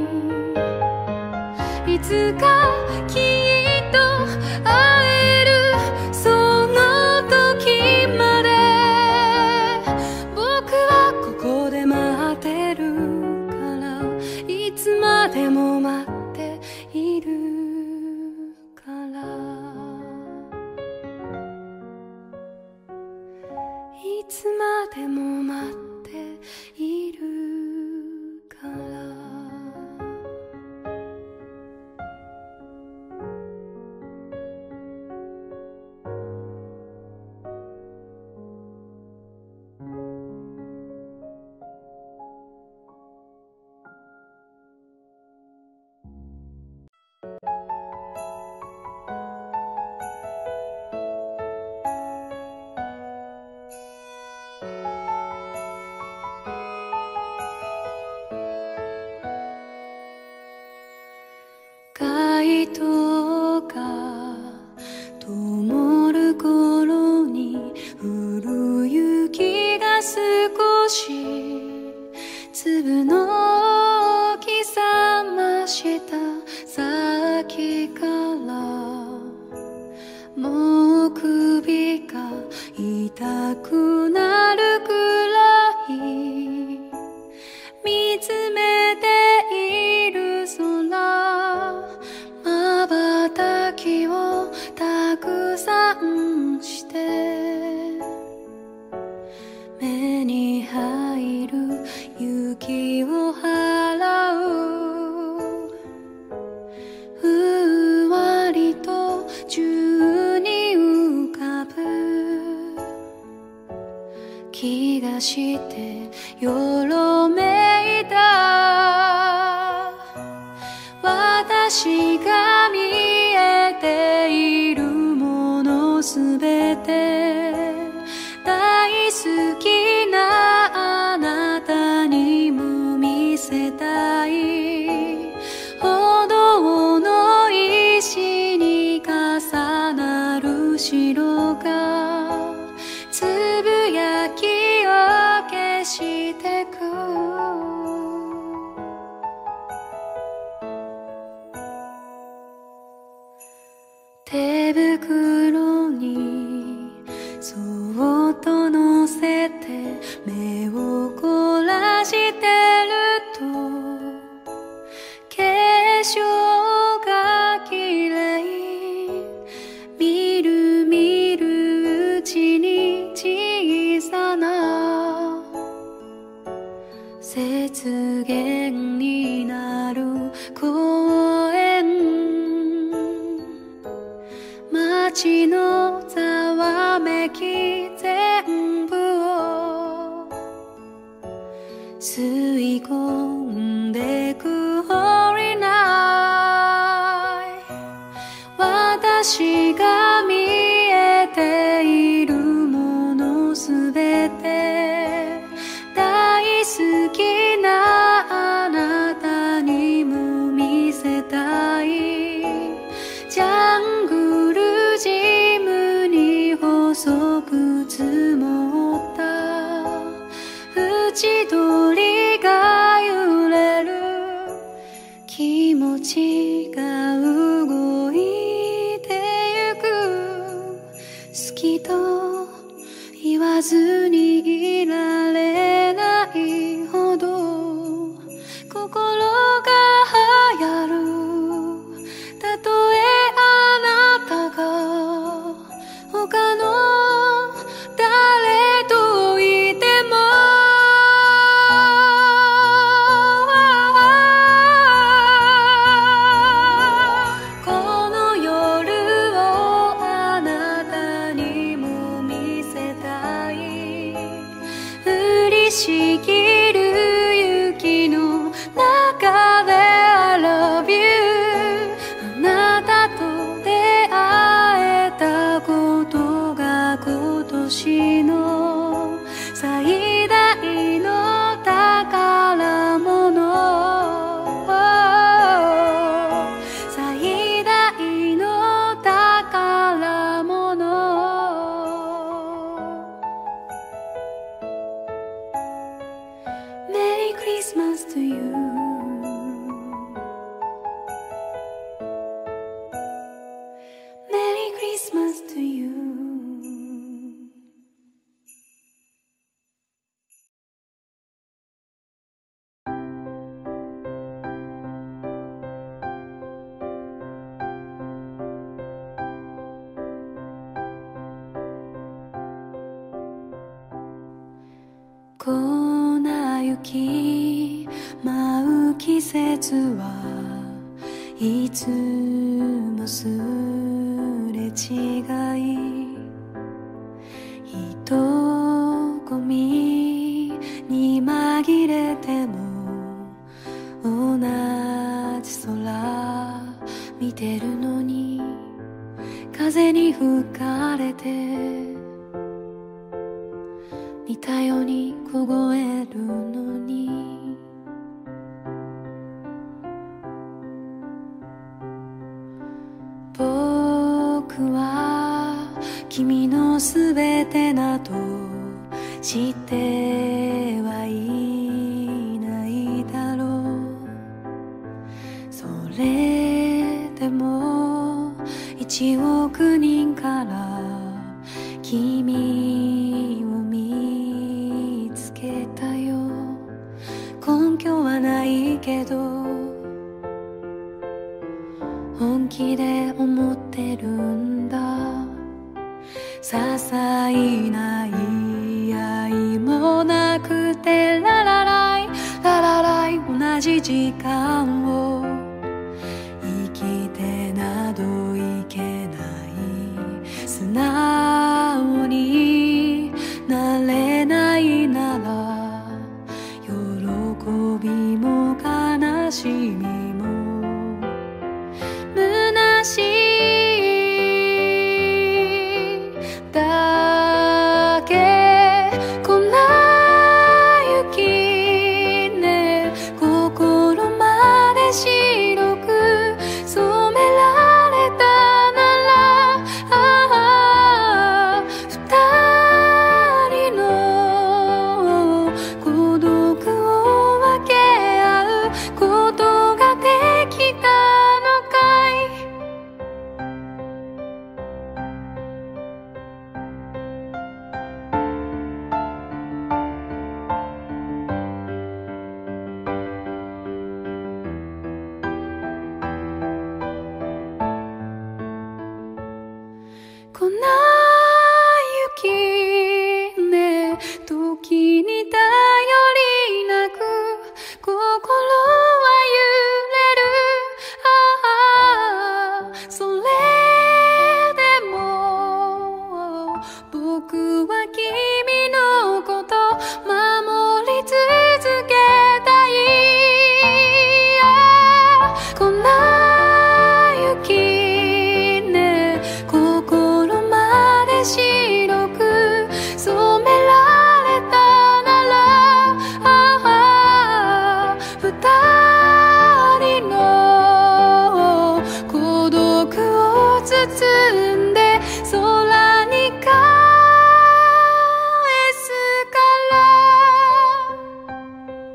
いつかきっと会えるその時まで僕はここで待ってるからいつまでも待っているからいつまでも待っているから街灯が灯る頃に降る雪が少し粒の大きさ増した先からもう首が痛くなるくらい見つめている空瞬きをたくさんして目に入る雪を気がしてよろめいた。私が見えているものすべて大好きなあなたにも見せたい。歩道の石に重なる白がつぶやきを消してく。手袋にそっと乗せて目を凝らしてると化粧が綺麗。見る見るうちに小さな雪原になる公園。街のざわめき全部を吸い込んでくホリナイ。私が見えているものすべて大好きなあなたにも見せたい。ジャングルジムに細く積もった縁取りが揺れる。気持ちが動いてゆく。好きと言わずにいられないほど心が流行る。たとえあなたが他の誰といてもこの夜をあなたにも見せたい。降りしきる雪の中で I love you。 あなたと出会えたことが今年の最大の宝物。最大の宝物。Merry Christmas to you。 Merry Christmas to you。 粉雪舞う季節はいつもすれ違い。人混みに紛れても同じ空見てるのに風に吹かれて似たように凍えるのに。僕は君のすべてなど知ってはいないだろう。それでも一億人から君を見つけたよ。根拠はないけど本気で思ってるんだ。些細な言い合いもなくてララライララライ同じ時間を生きてなどいけない。素直になれないは君のこと守り続けたい。こんな雪ね、心まで白く染められたなら、ああ二人の孤独を包んで空に返すから。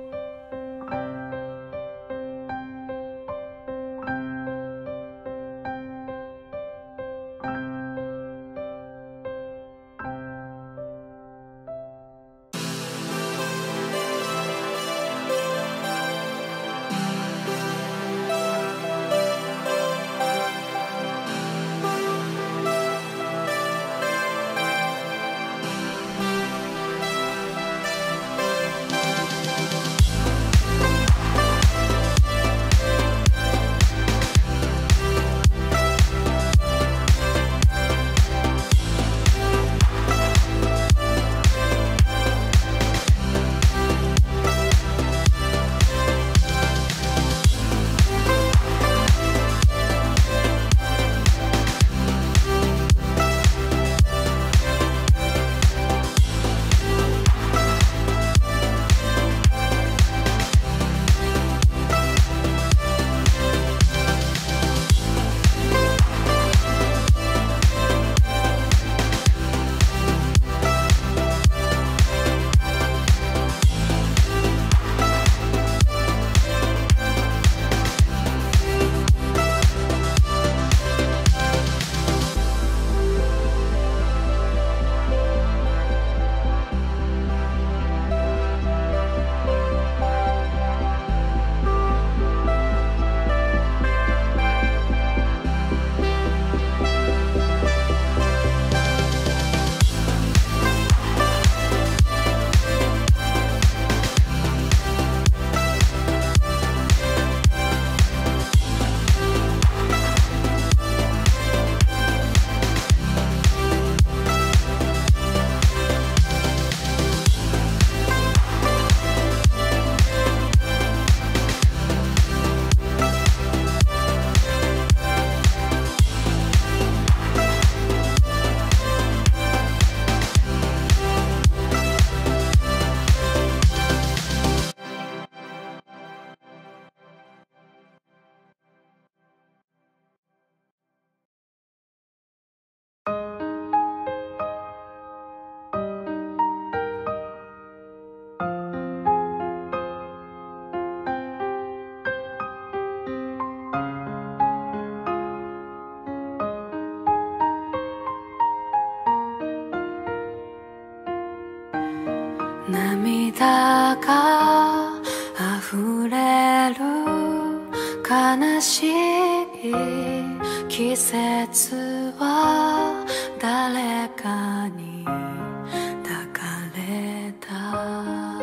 涙が溢れる悲しい季節は誰かに抱かれた。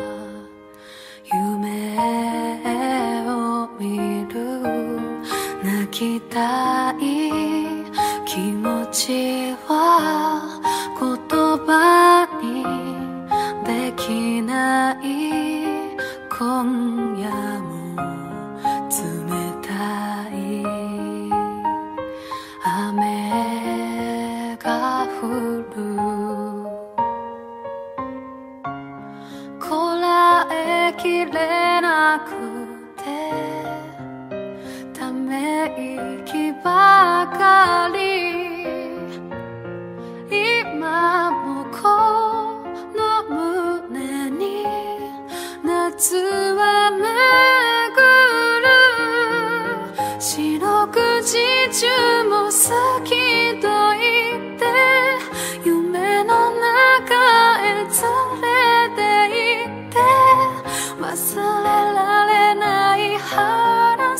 夢を見る泣きたい気持ちは言葉にできない。今夜も冷たい雨が降る。こらえきれなくてため息ばかり。今もこの胸に夏は巡る。四六時中も好きと言って夢の中へ連れて行って、忘れられない話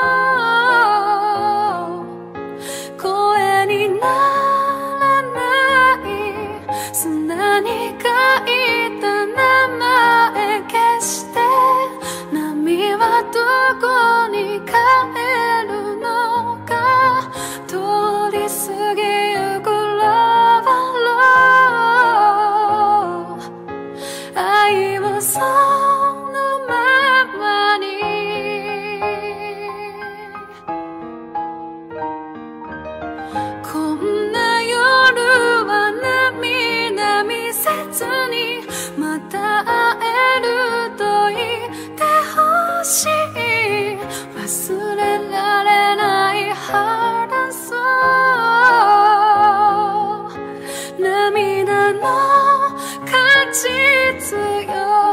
そう声にならない。砂に書いた名前消して、波はどこに帰るのか。通り過ぎゆくラバロ実よ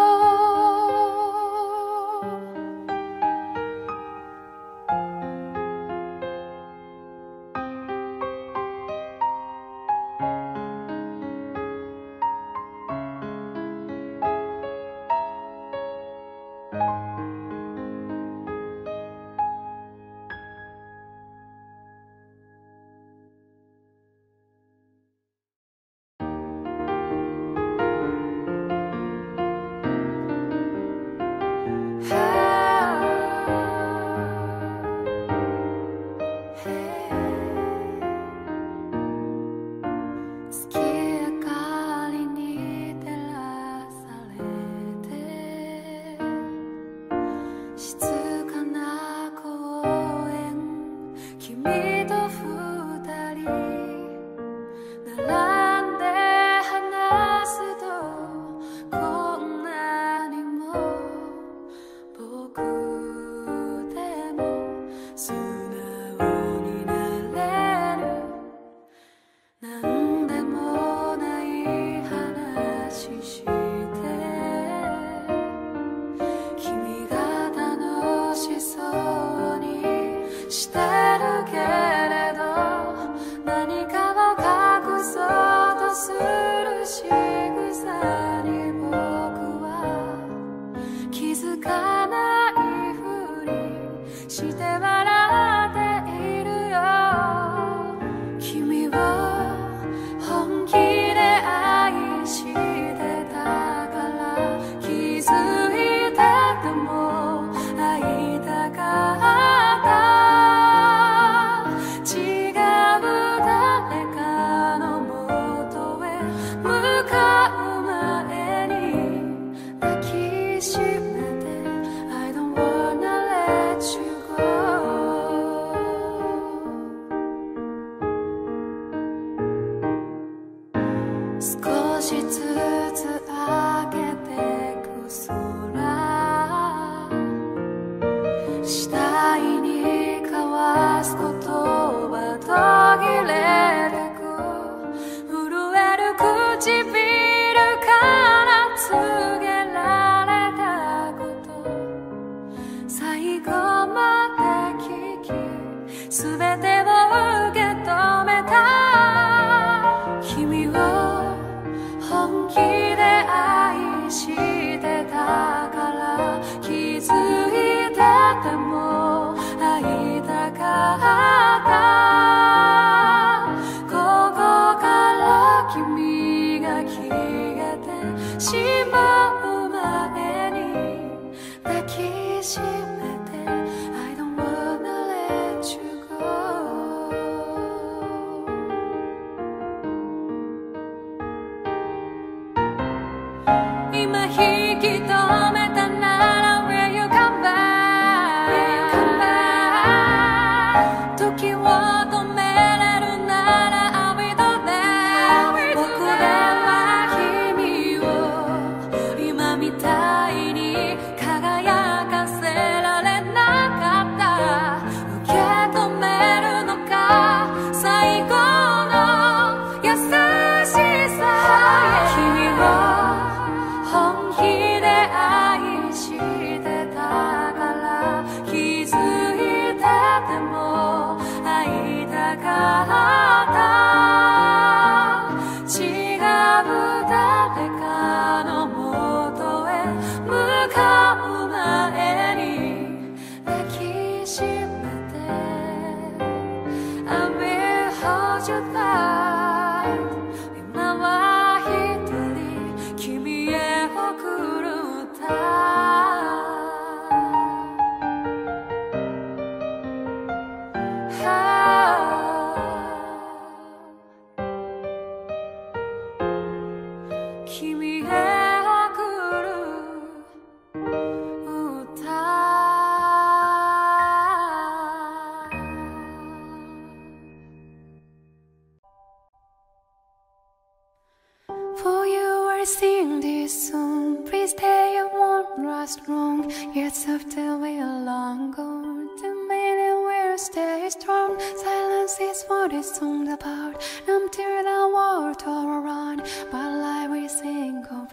Sing this song, please stay and won't last long. Years after we are long gone, the meaning will stay strong. Silence is what it's all about. Until the world all around, but life we sing of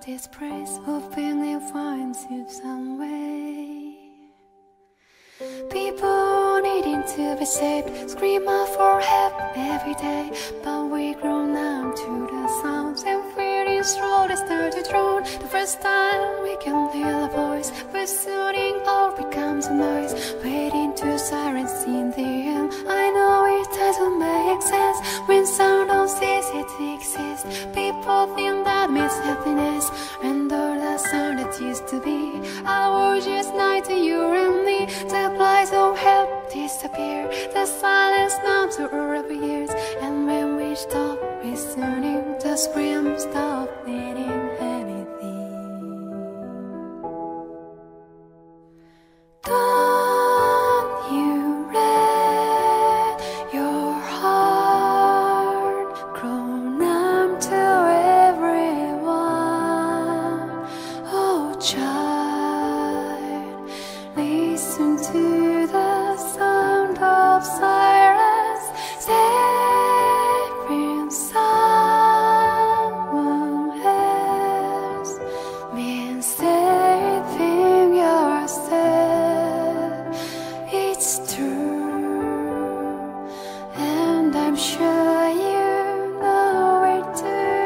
this place, hoping it finds you some way. People needing to be saved, scream out for help every day, but we grow numb to the sounds and feeling slowly start to drown. The first time we can hear a voice, but soon it all becomes a noise, waiting to silence in the end. I know it doesn't make sense when sound don't cease it exists. People think that means happiness, and all the sound that used to be our just night to you and me. The cries of help disappear, the silence numbs all of years, and when we stop listening, the screams stop meaning anything. Don't you let your heart grow numb to everyone. Oh child, listen to the sound of silence, saving someone else means saving yourself. It's true, and I'm sure you know it too.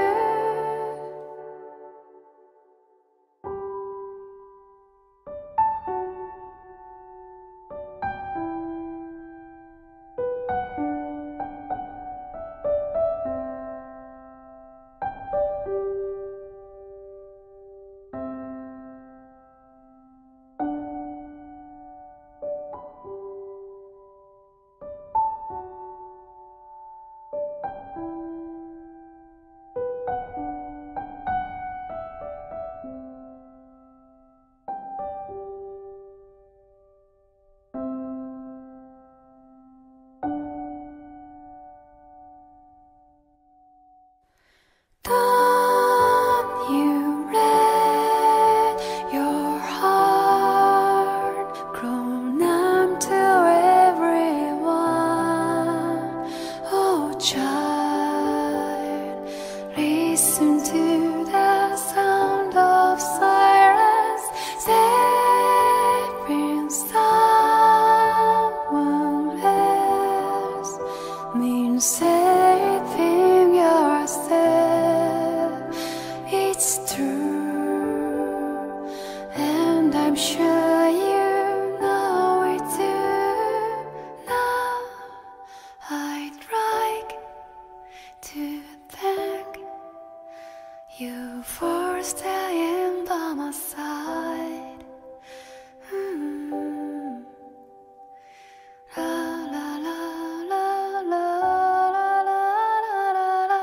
Don't you let your heart grow numb to everyone. Oh child, listen to the sound of silence, saving someone else means saving yourself. It's true, and I'm sure you know it too. Now I'd like to thank you for staying by my side. Mm. La la la la la la la la la.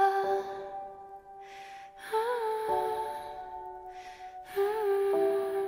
Mm. Mm.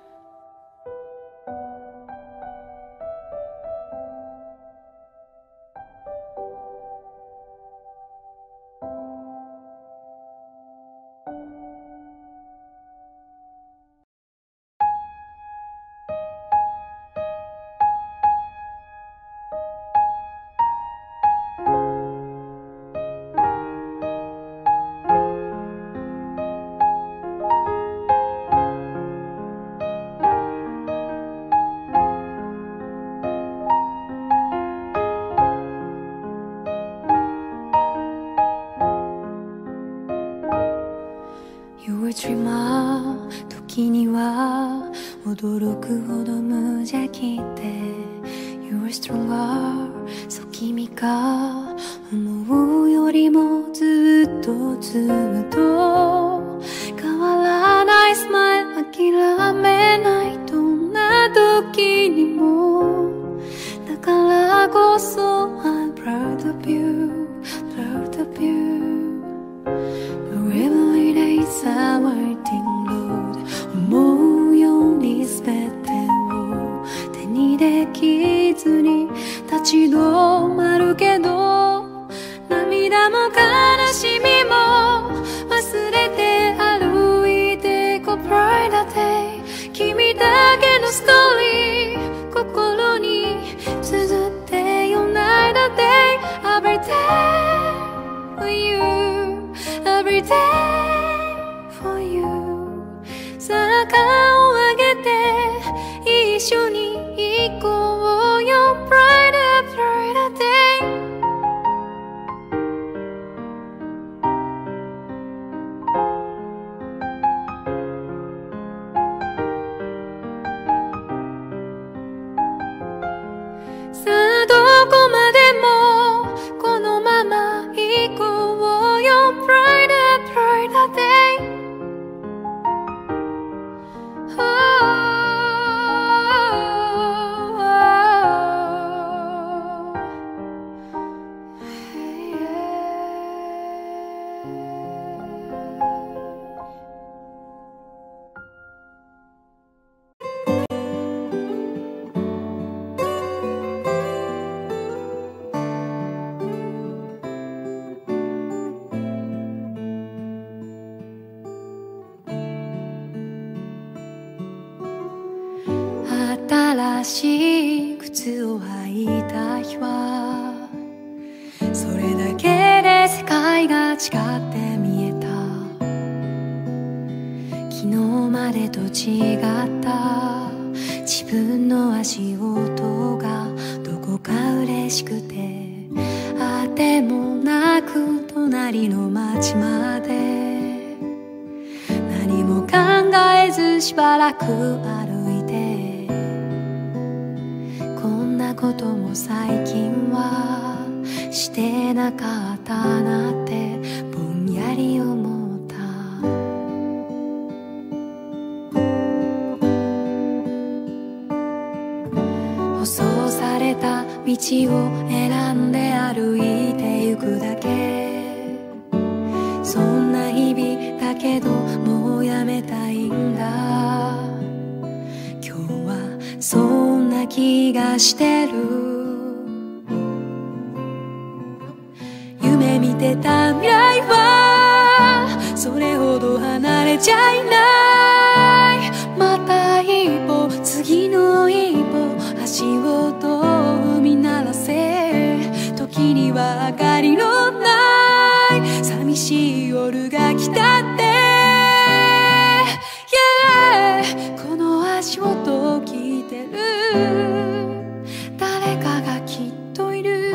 You're a dreamer 時には驚くほど無邪気で You're stronger そう君が思うよりもずっとずっと変わらないスマイル諦めないどんな時にもだからこそ I'm proud of you proud of you Every day is a waiting road 思うように全てを手にできずに立ち止まるけど涙も悲しみも忘れて新しい靴を履いた日はそれだけで世界が違って見えた。昨日までと違った自分の足音がどこか嬉しくて、あてもなく隣の町まで何も考えずしばらく歩いて、こんなことも最近はしてなかったなってぼんやり思う。舗装された道を選んで歩いてゆくだけ、そんな日々だけどもうやめたいんだ。今日はそんな気がしてる。夢見てた未来はそれほど離れちゃいない。また一歩次の一歩足音を踏み鳴らせ、時には明かりのない寂しい夜が来たって、yeah、 この足音を聞いてる誰かがきっといる。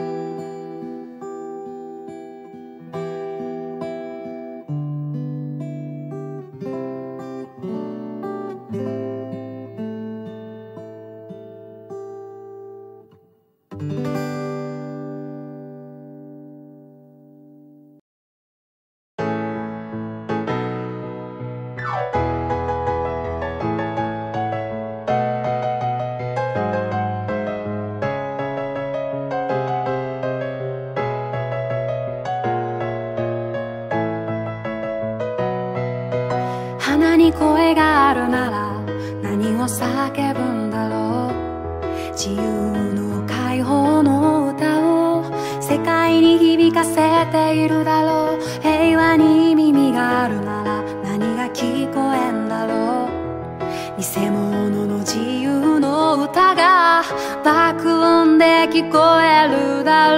鼻に声があるなら何を叫ぶんだろう。自由の解放の歌を世界に響かせているだろう。平和に耳があるなら何が聞こえんだろう。偽物の自由の歌が爆音で聞こえるだ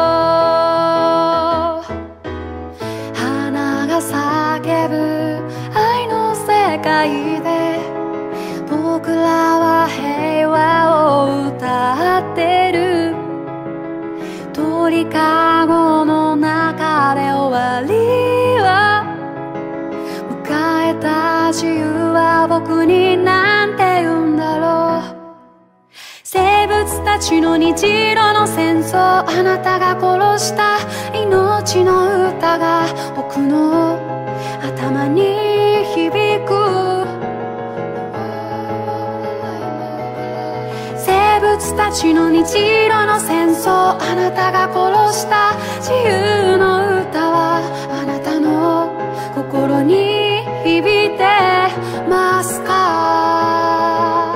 ろう。花が叫ぶ愛の世界で僕らは平和を歌ってる。鳥かごの中で終わりは迎えた自由は僕になんて言うんだろう。生物たちの日露の戦争、あなたが殺した命の歌が僕の頭に響く。生物たちの日露の戦争、あなたが殺した自由の歌はあなたの心に響いてますか。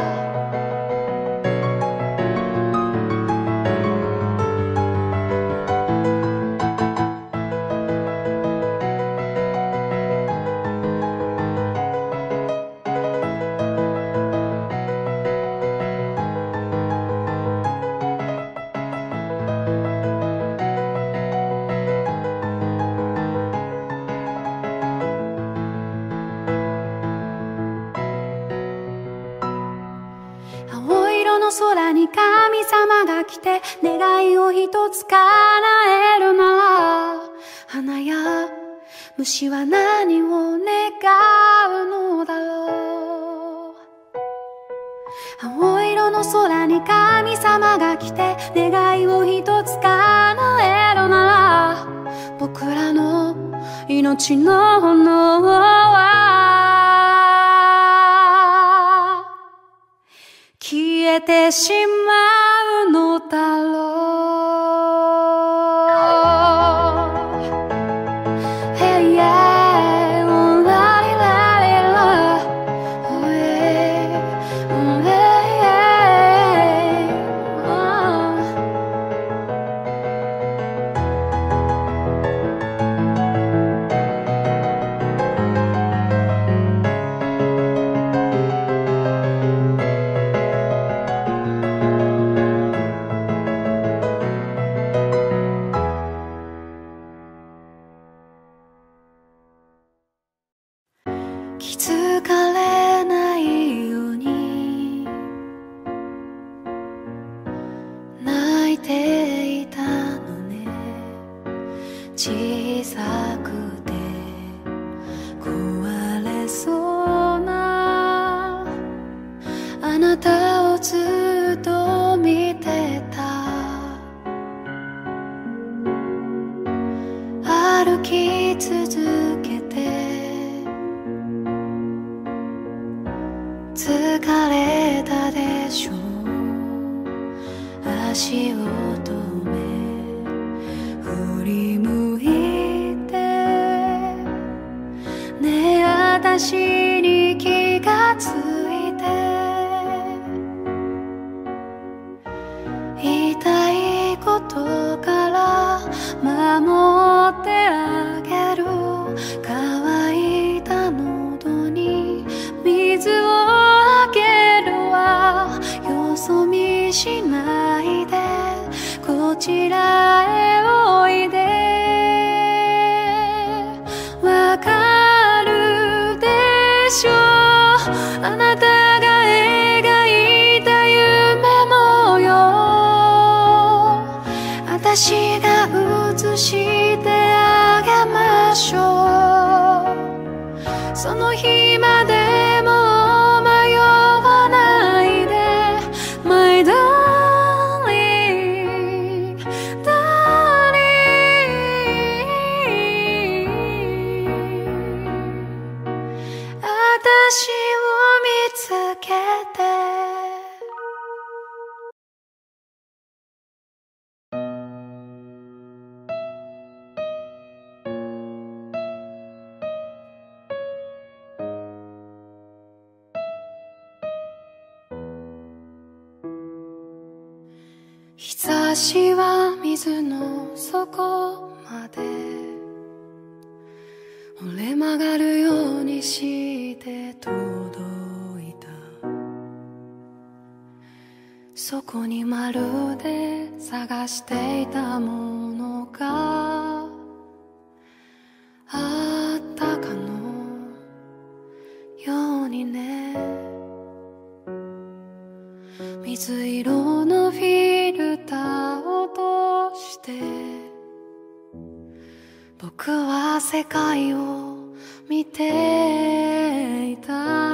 青色の空に神様が来て願いを一つ叶えるなら、花や虫は何を願うのだろう。青色の空に神様が来て願いを一つ叶えるなら、僕らの命の炎は消えてしまうのだろう。Hey yeah, oh la la la la, oh yeah, oh hey yeah, oh. 「 疲れたでしょう。足を止め振り向いて、ねえ私に気がついて、言いたいことから守ってあげる。乾いた喉に水をあげるわ。よそ見しないでこちらへおいで。わかるでしょう、あなたが描いた夢のよう。私が映してあげましょう。その日までも迷わないで My darling, darling。 私を見つけて。日差しは水の底まで折れ曲がるようにして届いた。そこにまるで探していたものがあったかのようにね。水色のフィルターを通して僕は世界を見ていた。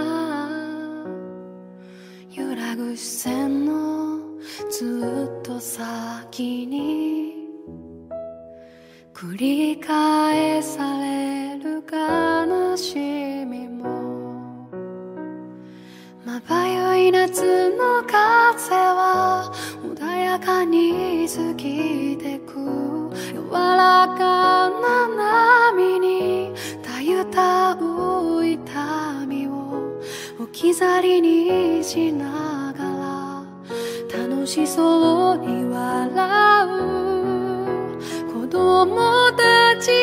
揺らぐ視線のずっと先に繰り返される悲しみも、まばゆい夏の風は穏やかに過ぎてく。柔らかな波にたゆたう痛みを置き去りにしながら楽しそうに笑う子供たち。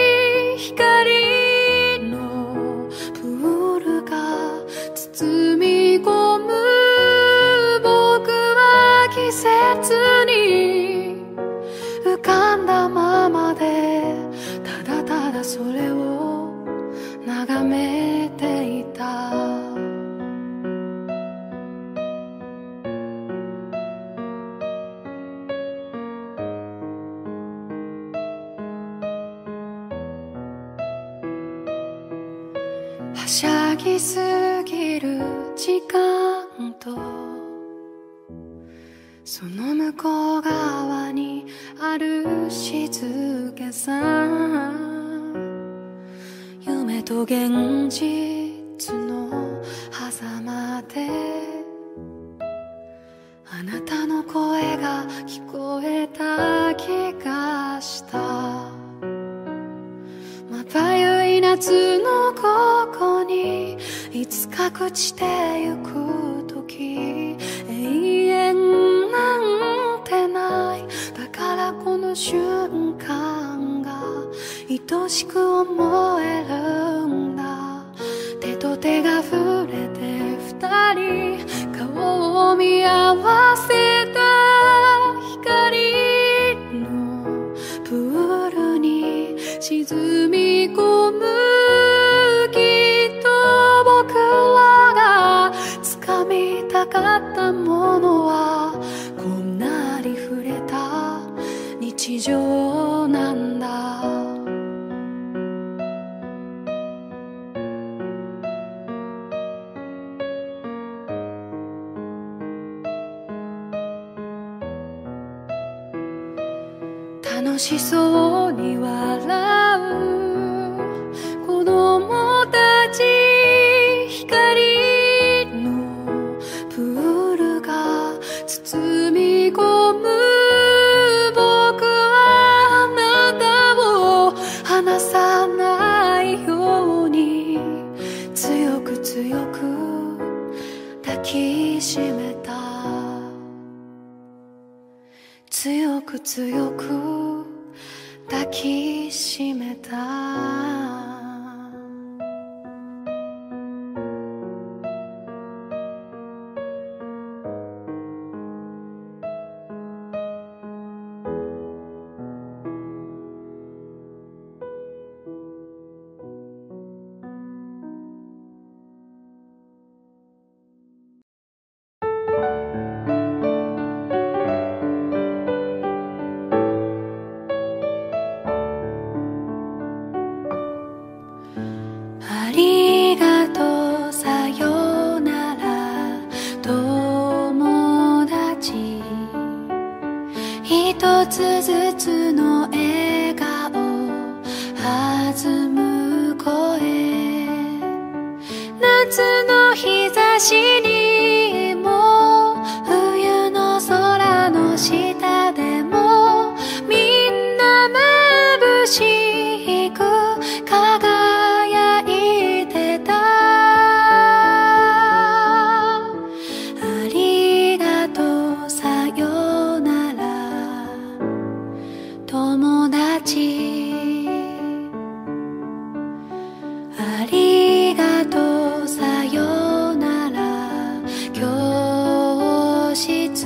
光のプールが包み込む僕は季節に浮かんだままでただただそれを眺めていた。はしゃぎすぎる時間とその向こう側にある静けさ、夢と現実の狭間であなたの声が聞こえた気がした。まばゆい夏の午後にいつか朽ちてゆく時、永遠なんてない。だからこの瞬間が愛しく思えるんだ。手と手が触れて二人顔を見合わせた。光のプールに沈み込む。きっと僕らが掴みたかったものはこんなに触れた日常なんだ。楽しそうに笑う子供たち。光のしめた。強く強く抱きしめた。ありがとうさよなら友達。一つずつの笑顔弾む声。夏の日差しにも冬の空の下でもみんな眩しく輝いてた。ありがとうさよなら友達。ありがとうさよなら教室。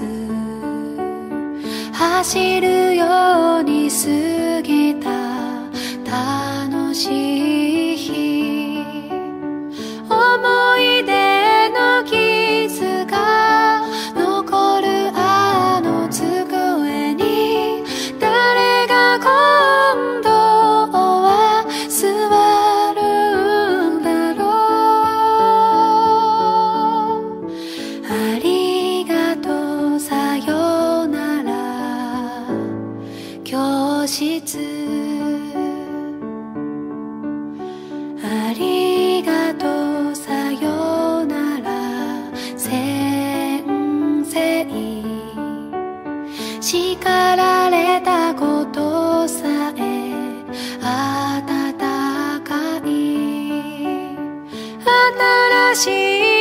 走るように過ぎた楽しい日。思い出の傷が残るあの机に誰が今度は座るんだろう。ありがとうさよなら教室。ありがとうさよなら先生。叱られたことさえ温かい。新しい